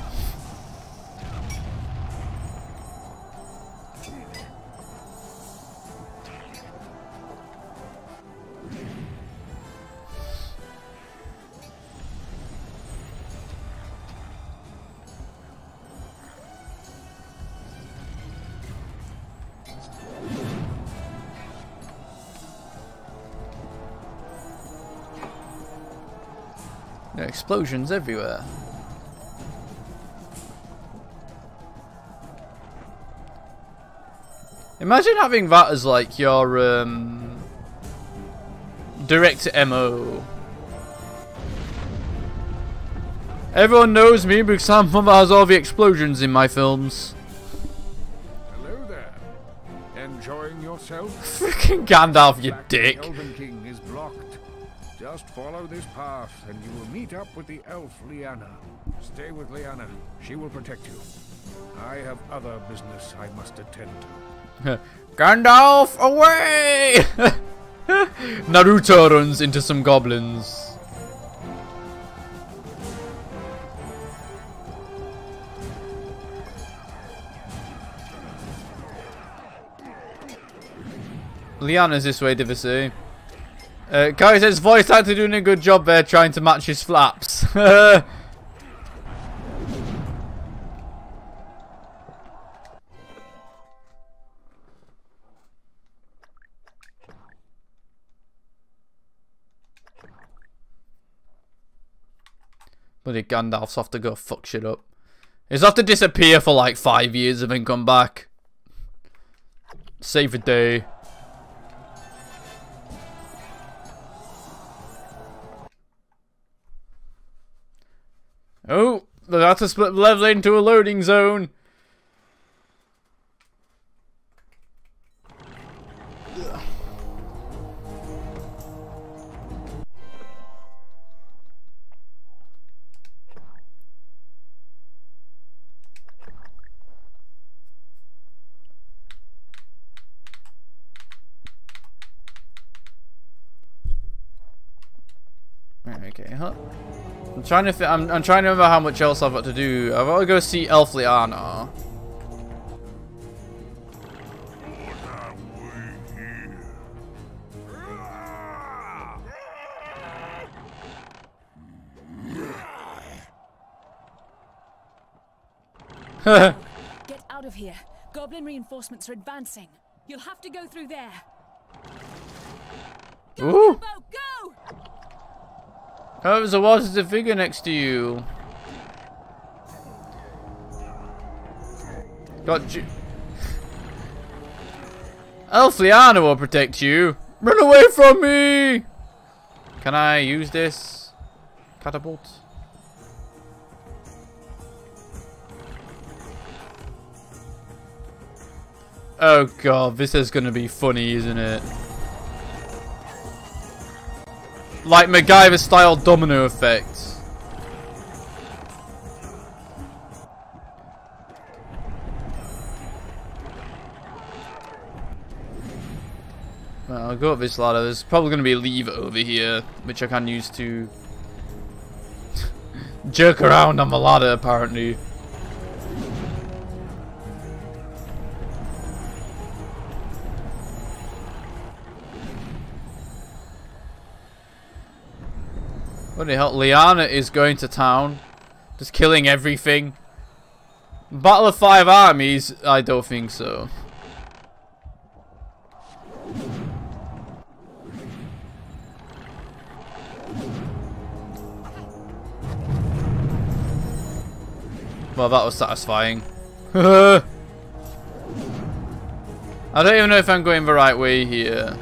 There are explosions everywhere. Imagine having that as like your um, direct M O. Everyone knows me because I'm the one that has all the explosions in my films. Hello there. Enjoying yourself? Freaking Gandalf, you dick. The Elven King is blocked. Just follow this path, and you will meet up with the elf Lyanna. Stay with Lyanna. She will protect you. I have other business I must attend to. Gandalf, away! Naruto runs into some goblins. Lyanna's this way, did I say? Uh, Kai says voice actor doing a good job there trying to match his flaps. Bloody Gandalf's off to go fuck shit up. He's off to disappear for like five years and then come back. Save a day. Oh, they have to split the level into a loading zone. Okay, huh? I'm trying to. Th I'm. I'm trying to remember how much else I've got to do. I've got to go see Elf Lyanna. Get out of here. Goblin reinforcements are advancing. You'll have to go through there. Go, Ooh. Bilbo, go! Oh, there's a water figure next to you. Got you. Elf Lyanna will protect you. Run away from me! Can I use this catapult? Oh god, this is gonna be funny, isn't it? Like MacGyver style domino effect. Well, I'll go up this ladder. There's probably going to be a lever over here, which I can use to jerk around on the ladder, apparently. What the hell? Lyanna is going to town. Just killing everything. Battle of Five Armies? I don't think so. Well, that was satisfying. I don't even know if I'm going the right way here.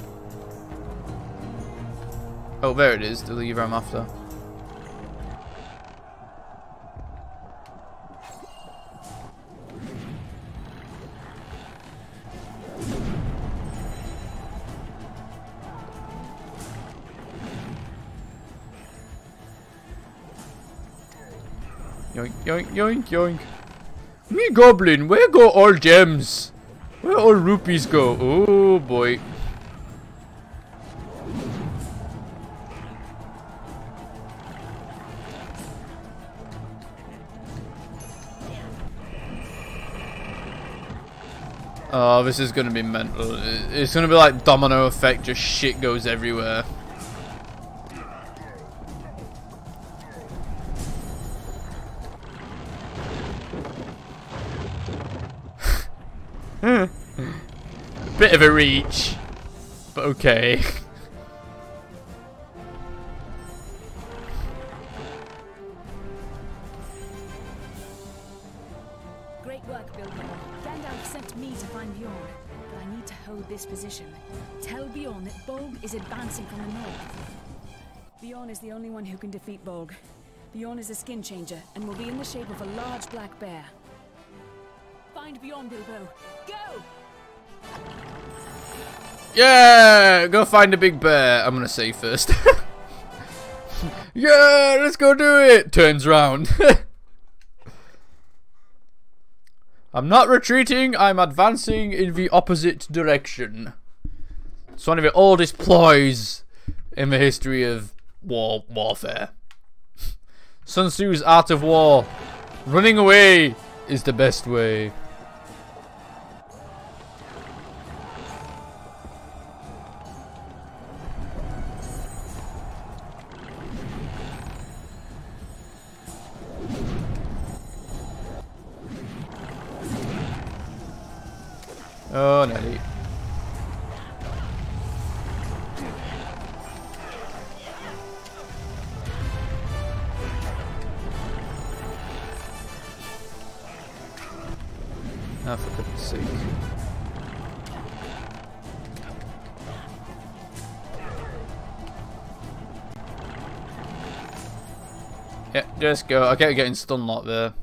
Oh, there it is, the lever I'm after. Yoink, yoink, yoink, yoink. Me goblin, where go all gems? Where all rupees go? Oh boy. Oh, this is gonna be mental. It's gonna be like domino effect, just shit goes everywhere. Bit of a reach, but okay. Great work, Bilbo. Gandalf sent me to find Bjorn, but I need to hold this position. Tell Bjorn that Bolg is advancing from the north. Bjorn is the only one who can defeat Bolg. Bjorn is a skin changer and will be in the shape of a large black bear. Find Bjorn, Bilbo. Go! Yeah, go find a big bear. I'm gonna say first. Yeah, let's go do it. Turns around. I'm not retreating, I'm advancing in the opposite direction. It's one of the oldest ploys in the history of war warfare. Sun Tzu's Art of War. Running away is the best way. Oh, Nelly. Ah, for goodness sake. Yeah, just go. I kept getting stun locked there.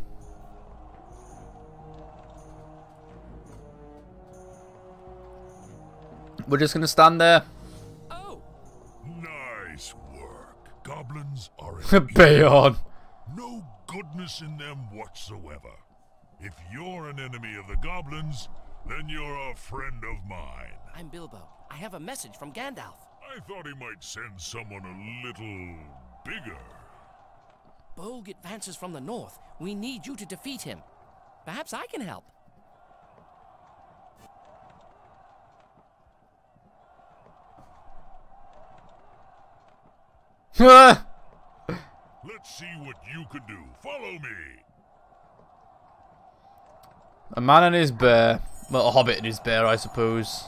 We're just gonna stand there. Oh, nice work. Goblins are Bayon. No goodness in them whatsoever. If you're an enemy of the goblins, then you're a friend of mine. I'm Bilbo. I have a message from Gandalf. I thought he might send someone a little bigger. Bolg advances from the north. We need you to defeat him. Perhaps I can help. Let's see what you can do. Follow me. A man and his bear. Well, a hobbit and his bear, I suppose.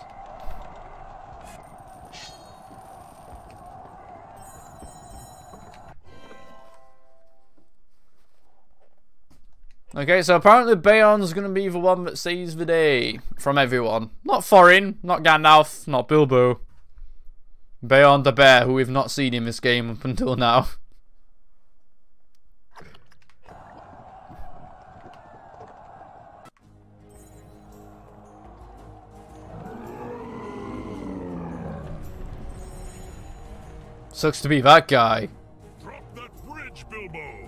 Okay, so apparently Bayon's gonna be the one that saves the day from everyone. Not Thorin, not Gandalf, not Bilbo. Bayon the bear, who we've not seen in this game up until now. Sucks to be that guy. Drop that bridge, Bilbo.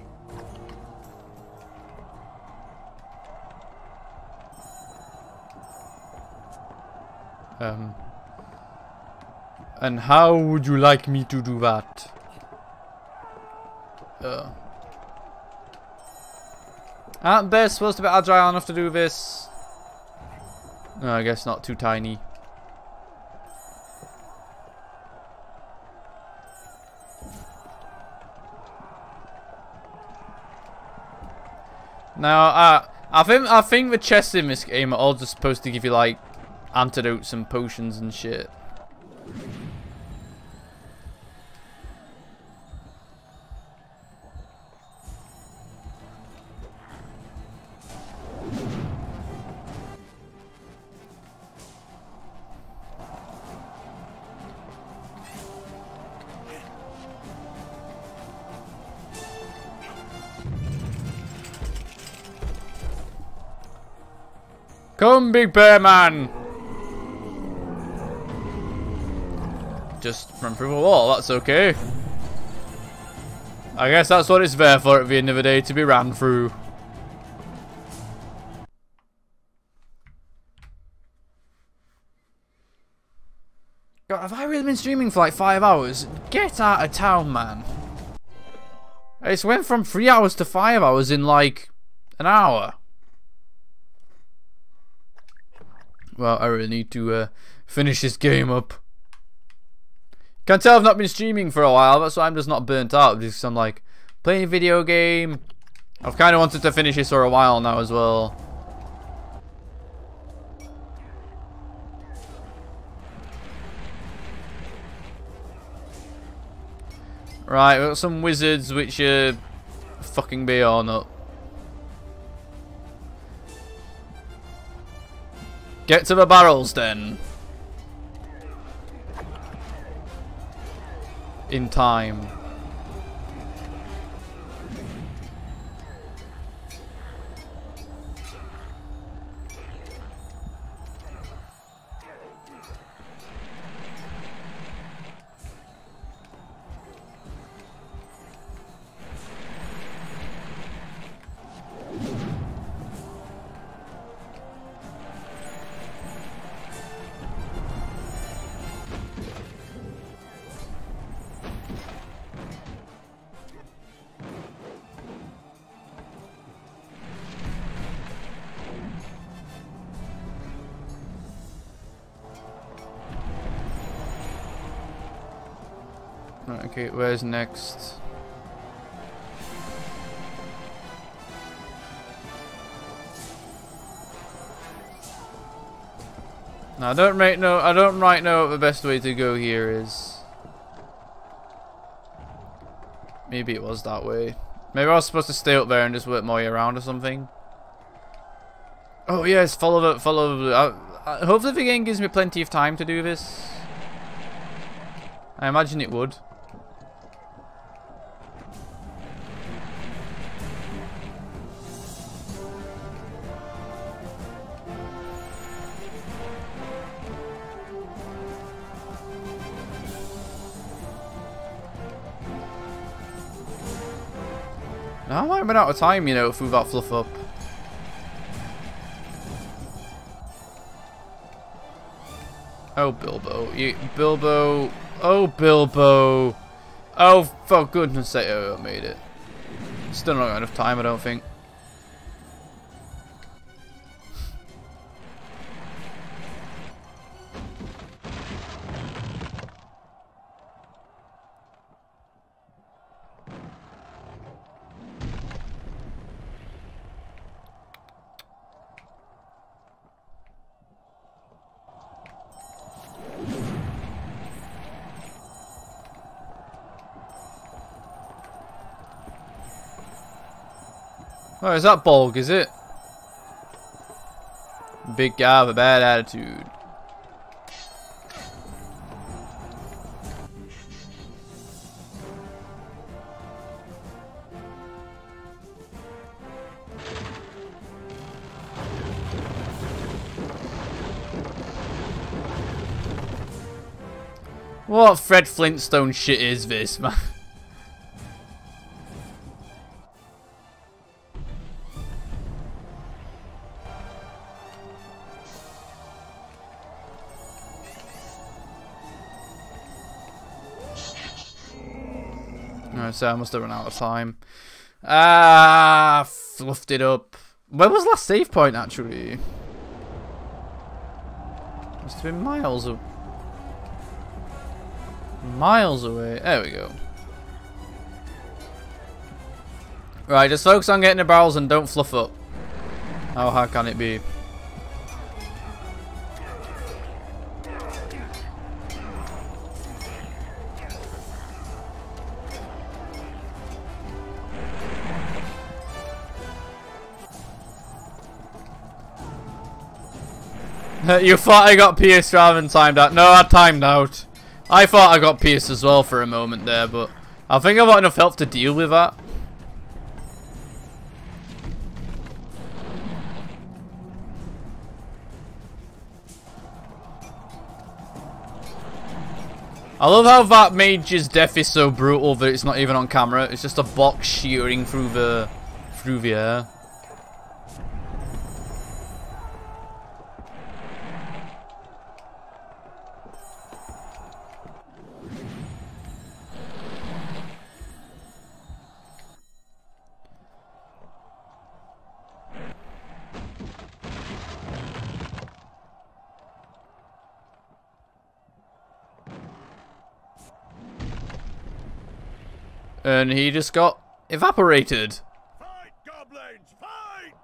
Um... And how would you like me to do that? Uh. Aren't bears supposed to be agile enough to do this? No, I guess not too tiny. Now, uh, I think I think the chests in this game are all just supposed to give you like antidotes and potions and shit. Come, big bear man! Just run through the wall, that's okay. I guess that's what it's there for at the end of the day, to be ran through. God, have I really been streaming for like five hours? Get out of town, man. It's went from three hours to five hours in like an hour. Well, I really need to uh, finish this game up. Can't tell I've not been streaming for a while. That's why I'm just not burnt out. Because I'm like, playing a video game. I've kind of wanted to finish this for a while now as well. Right, we've got some wizards which are fucking beyond up. Get to the barrels then. In time. Okay, where's next? No, I don't right know. I don't right know what the best way to go here is. Maybe it was that way. Maybe I was supposed to stay up there and just work my way around or something. Oh yes, follow the follow the. I, I, hopefully the game gives me plenty of time to do this. I imagine it would. Now I might run out of time, you know, through that fluff up. Oh, Bilbo. You, Bilbo. Oh, Bilbo. Oh, for goodness sake. Oh, I made it. Still not got enough time, I don't think. Oh, is that Bolg, is it? Big guy with a bad attitude. What Fred Flintstone shit is this, man? No, so I must have run out of time. Ah, fluffed it up. Where was last save point, actually? Must have been miles away. Miles away. There we go. Right, just focus on getting the barrels and don't fluff up. How hard can it be? You thought I got pierced rather than timed out. No, I timed out. I thought I got pierced as well for a moment there, but I think I've got enough health to deal with that. I love how that mage's death is so brutal that it's not even on camera. It's just a box shearing through the through the air. And he just got evaporated. Fight, goblins, fight!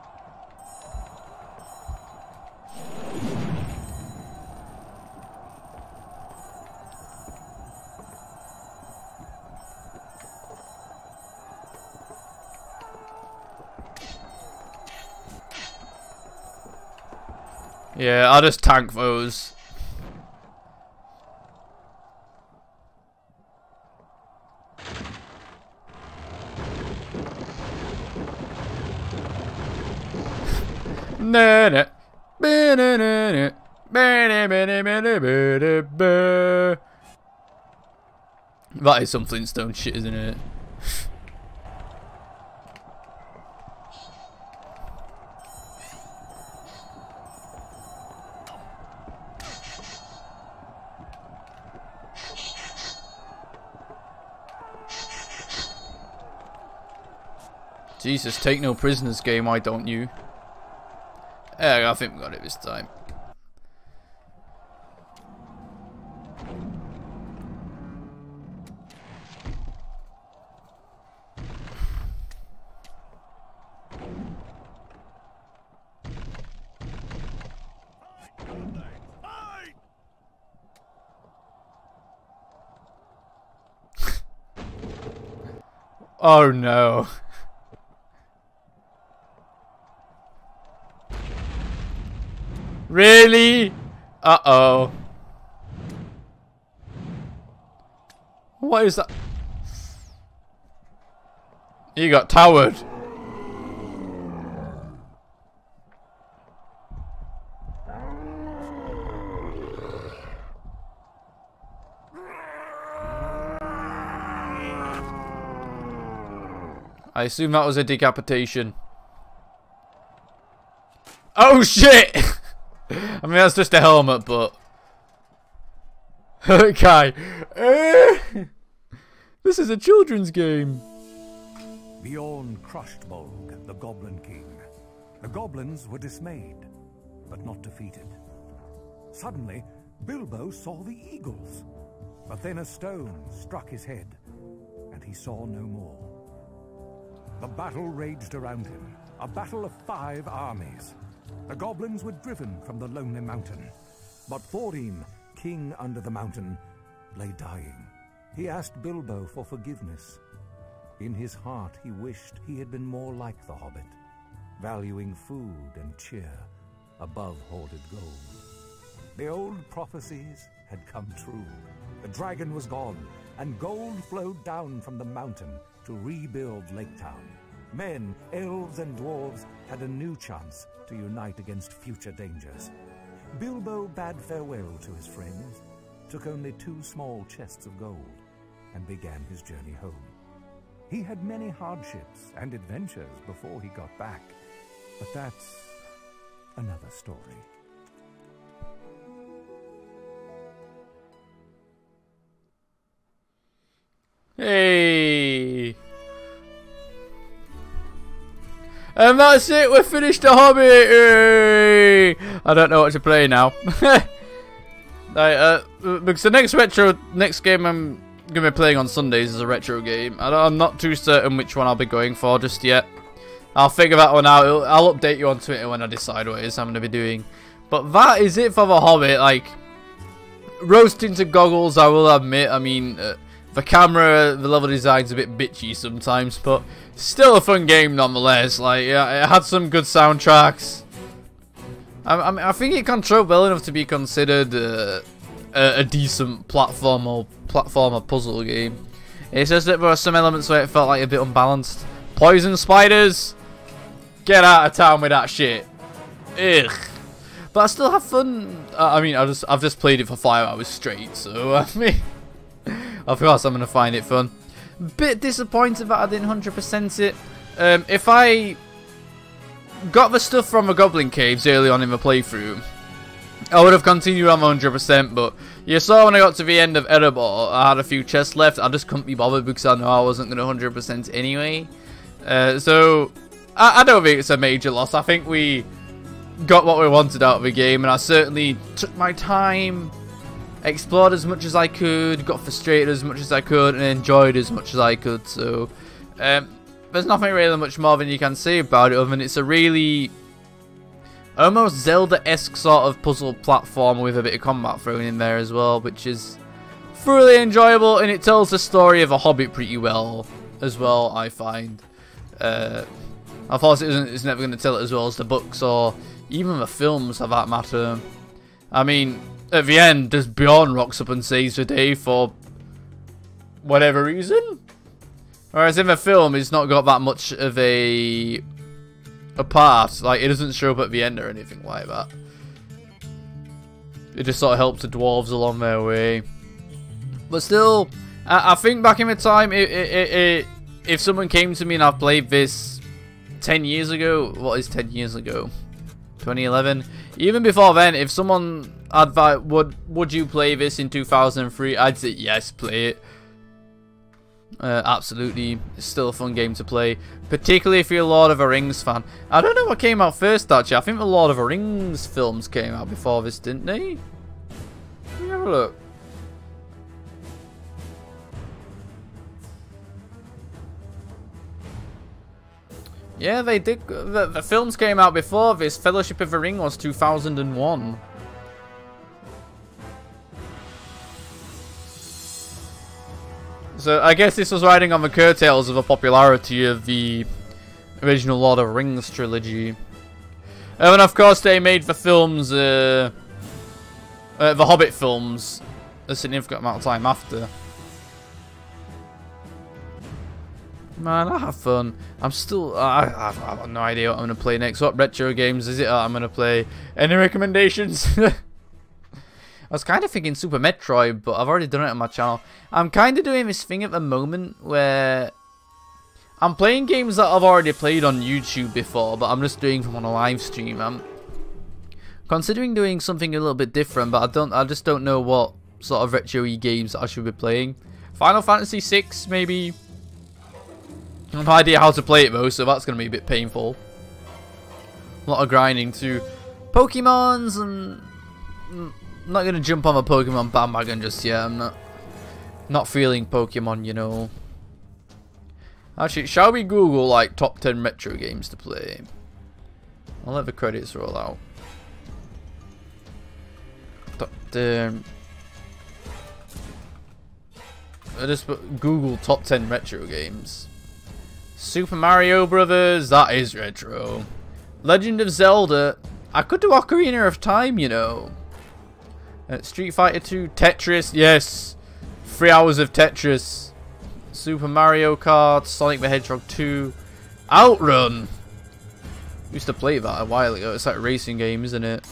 Yeah, I'll just tank those. That is some Flintstone shit, isn't it? Jesus, take no prisoners, game, why don't you? Yeah, I think we got it this time. Oh no. Really? Uh-oh. What is that? You got towered. I assume that was a decapitation. Oh shit! I mean, that's just a helmet, but... Okay. This is a children's game. Bjorn crushed Bolg, the Goblin King. The goblins were dismayed, but not defeated. Suddenly, Bilbo saw the eagles. But then a stone struck his head, and he saw no more. The battle raged around him, a battle of five armies. The goblins were driven from the lonely mountain. But Thorin, king under the mountain, lay dying. He asked Bilbo for forgiveness. In his heart, he wished he had been more like the Hobbit, valuing food and cheer above hoarded gold. The old prophecies had come true. The dragon was gone, and gold flowed down from the mountain to rebuild Lake Town. Men, elves, and dwarves had a new chance to unite against future dangers. Bilbo bade farewell to his friends, took only two small chests of gold, and began his journey home. He had many hardships and adventures before he got back, but that's another story. Hey! And that's it, we've finished the Hobbit! Hey! I don't know what to play now. Like, uh, because the next retro, next game I'm going to be playing on Sundays is a retro game. I don't, I'm not too certain which one I'll be going for just yet. I'll figure that one out. I'll, I'll update you on Twitter when I decide what it is I'm going to be doing. But that is it for the Hobbit. Like, roasting to goggles, I will admit. I mean, uh, the camera, the level design's a bit bitchy sometimes, but still a fun game nonetheless. Like, yeah, it had some good soundtracks. I, I, mean, I think it controlled well enough to be considered uh, a, a decent platformer, platformer puzzle game. It's just that there were some elements where it felt like a bit unbalanced. Poison spiders, get out of town with that shit. Ugh. But I still have fun. I mean, I just I've just played it for five hours straight, so I mean. Of course I'm going to find it fun. Bit disappointed that I didn't one hundred percent it. Um, if I got the stuff from the Goblin Caves early on in the playthrough, I would have continued on one hundred percent, but you saw when I got to the end of Erebor, I had a few chests left. I just couldn't be bothered because I know I wasn't going to one hundred percent anyway. Uh, so, I, I don't think it's a major loss. I think we got what we wanted out of the game, and I certainly took my time, explored as much as I could, got frustrated as much as I could, and enjoyed as much as I could. So, um, there's nothing really much more than you can say about it, other than it's a really almost Zelda-esque sort of puzzle platform with a bit of combat thrown in there as well, which is thoroughly enjoyable, and it tells the story of a Hobbit pretty well as well, I find. Uh, of course, it isn't, it's never going to tell it as well as the books or even the films for that matter. I mean, at the end, does Bjorn rocks up and saves the day for whatever reason? Whereas in the film, it's not got that much of a, a part. Like, it doesn't show up at the end or anything like that. It just sort of helps the dwarves along their way. But still, I, I think back in the time, it, it, it, it, if someone came to me and I've played this ten years ago, what is ten years ago? twenty eleven? Even before then, if someone advised, would would you play this in two thousand three? I'd say yes, play it. Uh, absolutely, it's still a fun game to play, particularly if you're a Lord of the Rings fan. I don't know what came out first actually. I think the Lord of the Rings films came out before this, didn't they? Let me have a look. Yeah, they did. The, the films came out before this. Fellowship of the Ring was two thousand one. So I guess this was riding on the curtails of the popularity of the original Lord of the Rings trilogy. And of course they made the films, uh, uh, the Hobbit films, a significant amount of time after. Man, I have fun. I'm still... I, I, I have no idea what I'm going to play next. What retro games is it I'm going to play? Any recommendations? I was kind of thinking Super Metroid, but I've already done it on my channel. I'm kind of doing this thing at the moment where I'm playing games that I've already played on YouTube before, but I'm just doing them on a live stream. I'm considering doing something a little bit different, but I don't. I just don't know what sort of retro-y games that I should be playing. Final Fantasy six, maybe. I have no idea how to play it though, so that's going to be a bit painful. A lot of grinding to Pokemons, and I'm not going to jump on the Pokemon bandwagon just yet. I'm not, not feeling Pokemon, you know. Actually, shall we Google like top ten retro games to play? I'll let the credits roll out. Top ten. I just put Google top ten retro games. Super Mario Brothers, that is retro. Legend of Zelda, I could do Ocarina of Time, you know. Uh, Street Fighter two, Tetris, yes. Three hours of Tetris. Super Mario Kart, Sonic the Hedgehog two, Outrun. Used to play that a while ago. It's like a racing game, isn't it?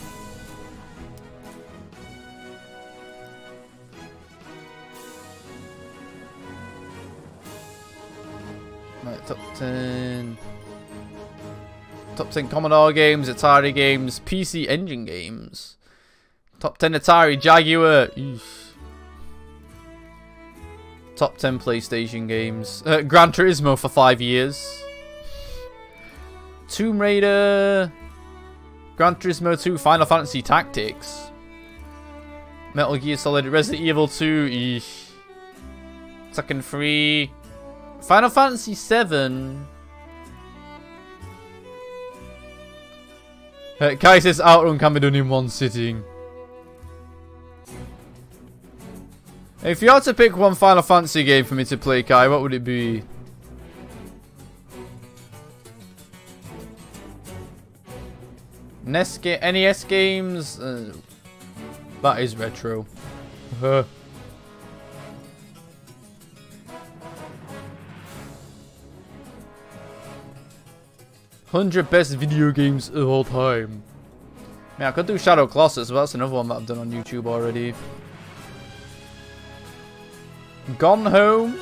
Right, top ten. Top ten Commodore games, Atari games, P C Engine games. Top ten Atari Jaguar. Eesh. Top ten PlayStation games. Uh, Gran Turismo for five years. Tomb Raider. Gran Turismo two. Final Fantasy Tactics. Metal Gear Solid. Resident Evil two. Eesh. Tekken three. Final Fantasy seven. Uh, Kai says Outrun can be done in one sitting. If you had to pick one Final Fantasy game for me to play, Kai, what would it be? N E S ga N E S games? Uh, that is retro. Uh. one hundred best video games of all time. Yeah, I could do Shadow Colossus, but that's another one that I've done on YouTube already. Gone Home?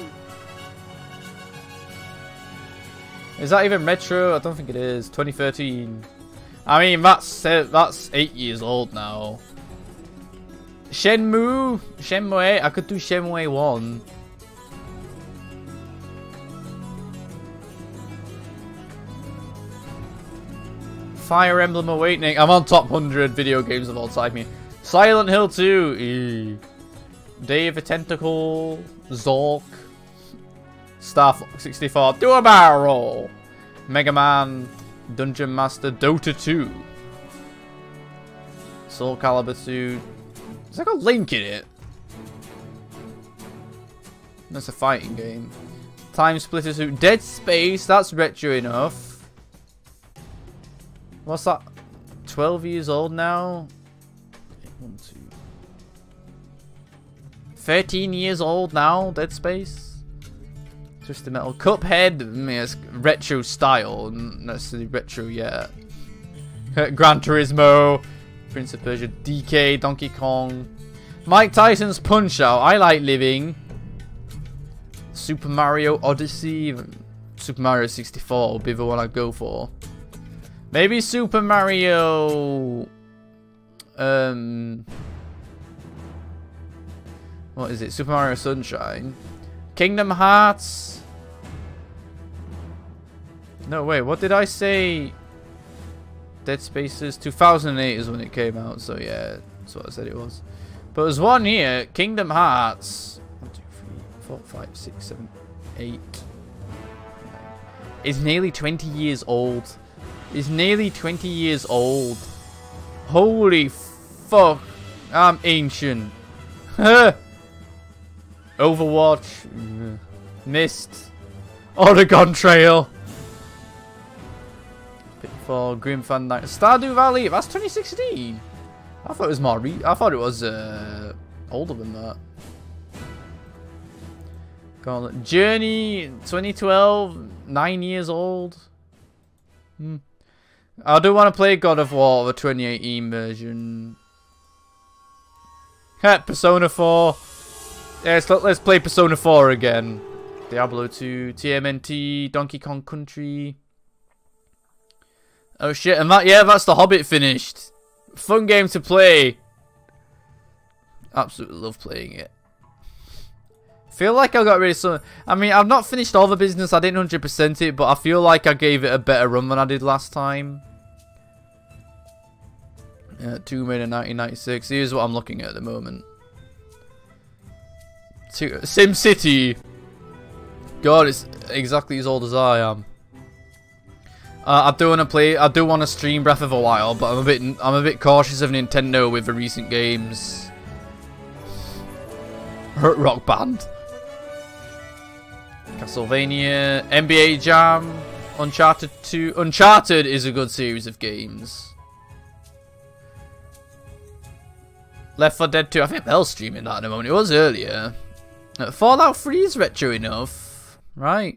Is that even retro? I don't think it is. twenty thirteen. I mean, that's uh, that's eight years old now. Shenmue? Shenmue? I could do Shenmue one. Fire Emblem Awakening. I'm on top one hundred video games of all time here. Silent Hill two. Eee. Day of the Tentacle. Zork. Star Fox sixty-four. Do a barrel roll. Mega Man. Dungeon Master. Dota two. Soul Calibur two. Has that got Link in it? That's a fighting game. Time Splitter two. Dead Space. That's retro enough. What's that? twelve years old now? One, two. thirteen years old now, Dead Space. Twisted Metal. Cuphead, I mean, it's retro style, not necessarily retro yet. Gran Turismo. Prince of Persia. D K, Donkey Kong. Mike Tyson's Punch-Out! I Like Living. Super Mario Odyssey. Super Mario sixty-four would be the one I'd go for. Maybe Super Mario... Um... What is it? Super Mario Sunshine. Kingdom Hearts. No, wait. What did I say? Dead Spaces. two thousand eight is when it came out. So, yeah. That's what I said it was. But there's one here. Kingdom Hearts. one, two, three, four, five, six, seven, eight. Is nearly twenty years old. Is nearly twenty years old. Holy fuck. I'm ancient. Huh. Overwatch. Mm, Mist. Oregon Trail. Pitfall. Grim Fan Night. Stardew Valley. That's twenty sixteen. I thought it was more re I thought it was uh, older than that. Gauntlet. Journey. twenty twelve. Nine years old. Hmm. I do want to play God of War, the twenty eighteen version. Persona four. Yeah, let's, let's play Persona four again. Diablo two, T M N T, Donkey Kong Country. Oh shit, and that, yeah, that's the Hobbit finished. Fun game to play. Absolutely love playing it. Feel like I got really some. I mean, I've not finished all the business. I didn't one hundred percent it, but I feel like I gave it a better run than I did last time. Yeah, two made in nineteen ninety-six. Here's what I'm looking at at the moment. Two, Sim City. God, it's exactly as old as I am. Uh, I do want to play. I do want to stream Breath of the Wild, but I'm a bit. I'm a bit cautious of Nintendo with the recent games. Hurt Rock Band. Castlevania, N B A Jam, Uncharted two. Uncharted is a good series of games. Left four Dead two. I think Bell's streaming that at the moment. It was earlier. Uh, Fallout three is retro enough, right?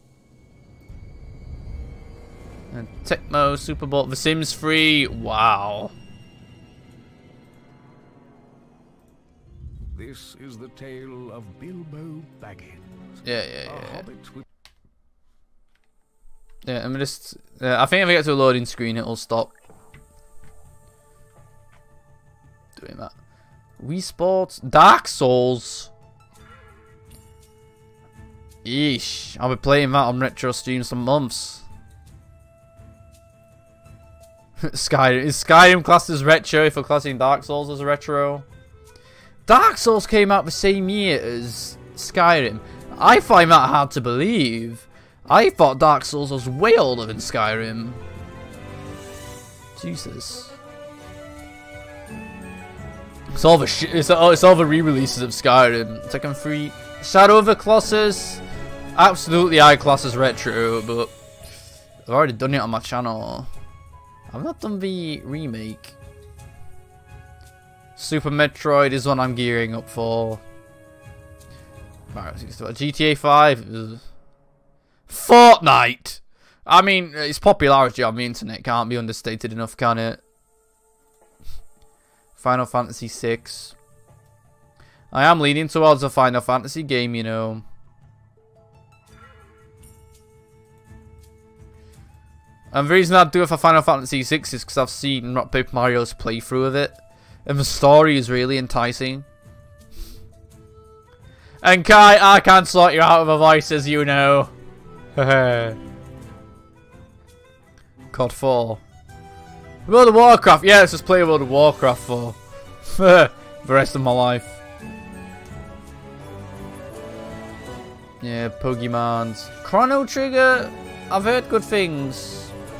And Tecmo, Super Bowl, The Sims three. Wow. This is the tale of Bilbo Baggins. Yeah, yeah, yeah. Yeah, I'm just. Uh, I think if I get to a loading screen, it'll stop doing that. Wii Sports, Dark Souls. Yeesh, I'll be playing that on retro stream some months. Skyrim is Skyrim classed as retro if we're classing Dark Souls as a retro. Dark Souls came out the same year as Skyrim. I find that hard to believe. I thought Dark Souls was way older than Skyrim. Jesus. It's all the sh it's, all, it's all the re-releases of Skyrim. Tekken three. Shadow of the Colossus. Absolutely high class as retro, but I've already done it on my channel. I've not done the remake. Super Metroid is one I'm gearing up for. G T A five. Fortnite! I mean, its popularity on the internet can't be understated enough, can it? Final Fantasy six. I am leaning towards a Final Fantasy game, you know. And the reason I'd do it for Final Fantasy six is because I've seen Paper Mario's playthrough of it. And the story is really enticing. And Kai, I can't sort you out of a voice, as you know. C O D four. World of Warcraft. Yeah, let's just play World of Warcraft for the rest of my life. Yeah, Pokemon's. Chrono Trigger. I've heard good things.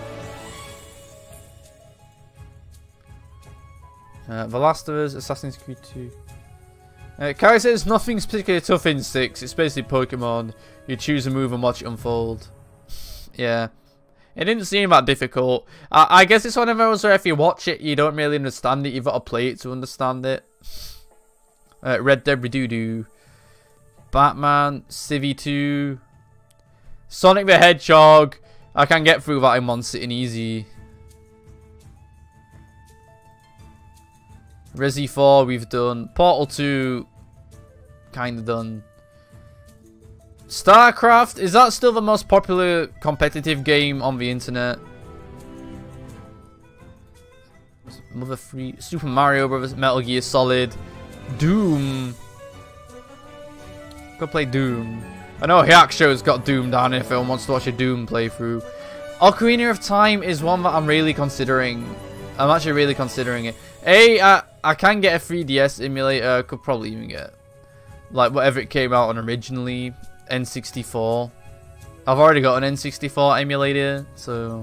Uh, The Last of Us, Assassin's Creed two. Uh, Kai says nothing's particularly tough in six. It's basically Pokemon. You choose a move and watch it unfold. Yeah. It didn't seem that difficult. Uh, I guess it's one of those where if you watch it, you don't really understand it. You've got to play it to understand it. Uh, Red Dead Redemption. Batman. Civi two. Sonic the Hedgehog. I can get through that in one sitting easy. Resi four we've done. Portal two. Kinda done. StarCraft, is that still the most popular competitive game on the internet? Mother three, Super Mario Brothers, Metal Gear Solid, Doom. Go play Doom. I know Hyakshow's got Doom down if anyone wants to watch a Doom playthrough. Ocarina of Time is one that I'm really considering. I'm actually really considering it. A, I, I can get a three D S emulator. I could probably even get like whatever it came out on originally. N sixty-four. I've already got an N sixty-four emulator, so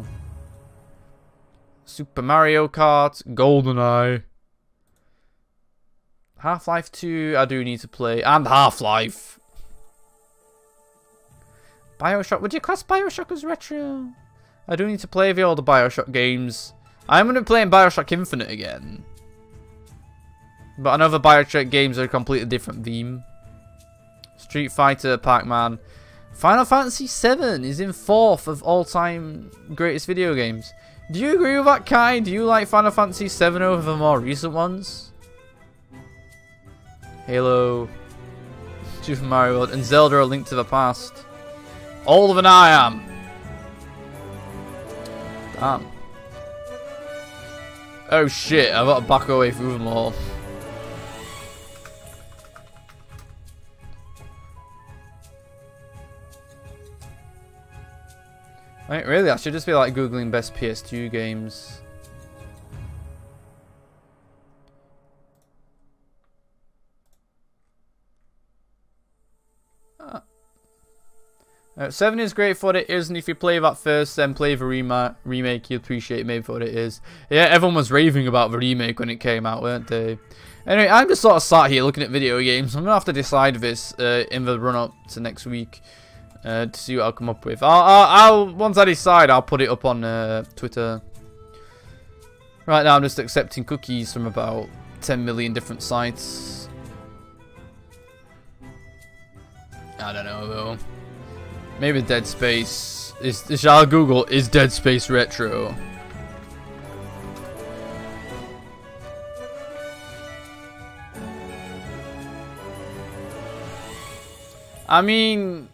Super Mario Kart, GoldenEye. Half-Life two, I do need to play. And Half-Life. Bioshock, would you class Bioshock as retro? I do need to play the older Bioshock games. I'm going to be playing Bioshock Infinite again. But I know the Bioshock games are a completely different theme. Street Fighter, Pac-Man. Final Fantasy seven is in fourth of all-time greatest video games. Do you agree with that, Kai? Do you like Final Fantasy seven over the more recent ones? Halo, Super Mario World, and Zelda: A Link to the Past. Older than I am. Damn. Oh shit, I've got to back away through them all. Right, really, I should just be like googling best P S two games. Ah. Uh, seven is great for what it is, and if you play that first, then play the rema remake, you'll appreciate it maybe for what it is. Yeah, everyone was raving about the remake when it came out, weren't they? Anyway, I'm just sort of sat here looking at video games. I'm going to have to decide this uh, in the run-up to next week. Uh, to see what I'll come up with. I'll, I'll, I'll once I decide, I'll put it up on uh, Twitter. Right now, I'm just accepting cookies from about ten million different sites. I don't know though. Maybe Dead Space is. Shall I Google is Dead Space retro? I mean.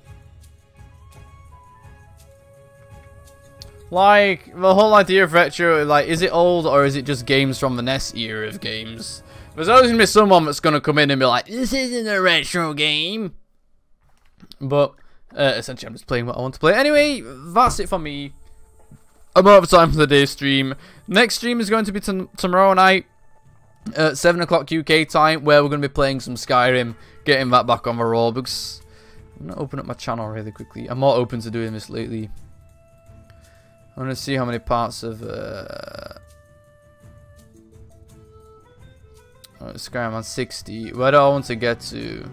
Like, the whole idea of retro, like, is it old or is it just games from the N E S era of games? There's always going to be someone that's going to come in and be like, this isn't a retro game. But, uh, essentially, I'm just playing what I want to play. Anyway, that's it for me. I'm out of time for the day stream. Next stream is going to be tomorrow night at seven o'clock U K time, where we're going to be playing some Skyrim, getting that back on the roll. Because I'm going to open up my channel really quickly. I'm more open to doing this lately. I want to see how many parts of uh, oh, Skyrim on sixty. Where do I want to get to?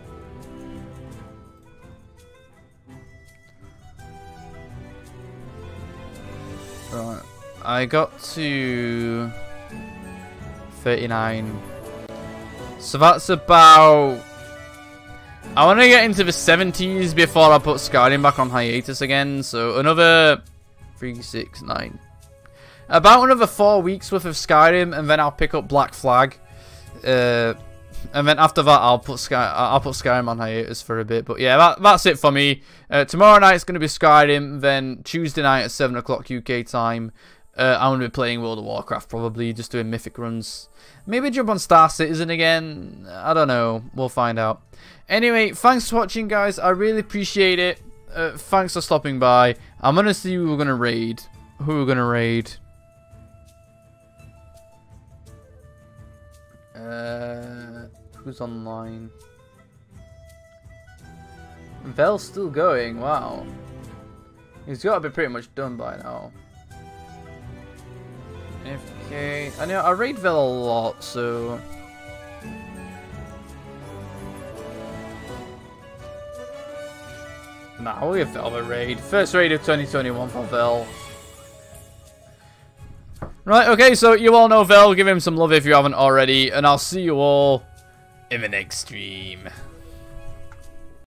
Right, I got to thirty-nine. So that's about. I want to get into the seventies before I put Skyrim back on hiatus again. So another. Three, six, nine. About another four weeks worth of Skyrim, and then I'll pick up Black Flag. Uh, and then after that, I'll put Sky, I'll put Skyrim on hiatus for a bit. But yeah, that, that's it for me. Uh, tomorrow night it's going to be Skyrim. Then Tuesday night at seven o'clock U K time, uh, I'm going to be playing World of Warcraft. Probably just doing mythic runs. Maybe jump on Star Citizen again. I don't know. We'll find out. Anyway, thanks for watching, guys. I really appreciate it. Uh, thanks for stopping by. I'm gonna see who we're gonna raid. Who we're gonna raid. Uh, who's online? Vel's still going. Wow. He's got to be pretty much done by now. F K. I know I raid Vel a lot, so. Nah, we'll give Vel a raid. First raid of twenty twenty-one for Vel. Right, okay, so you all know Vel. Give him some love if you haven't already. And I'll see you all in the next stream.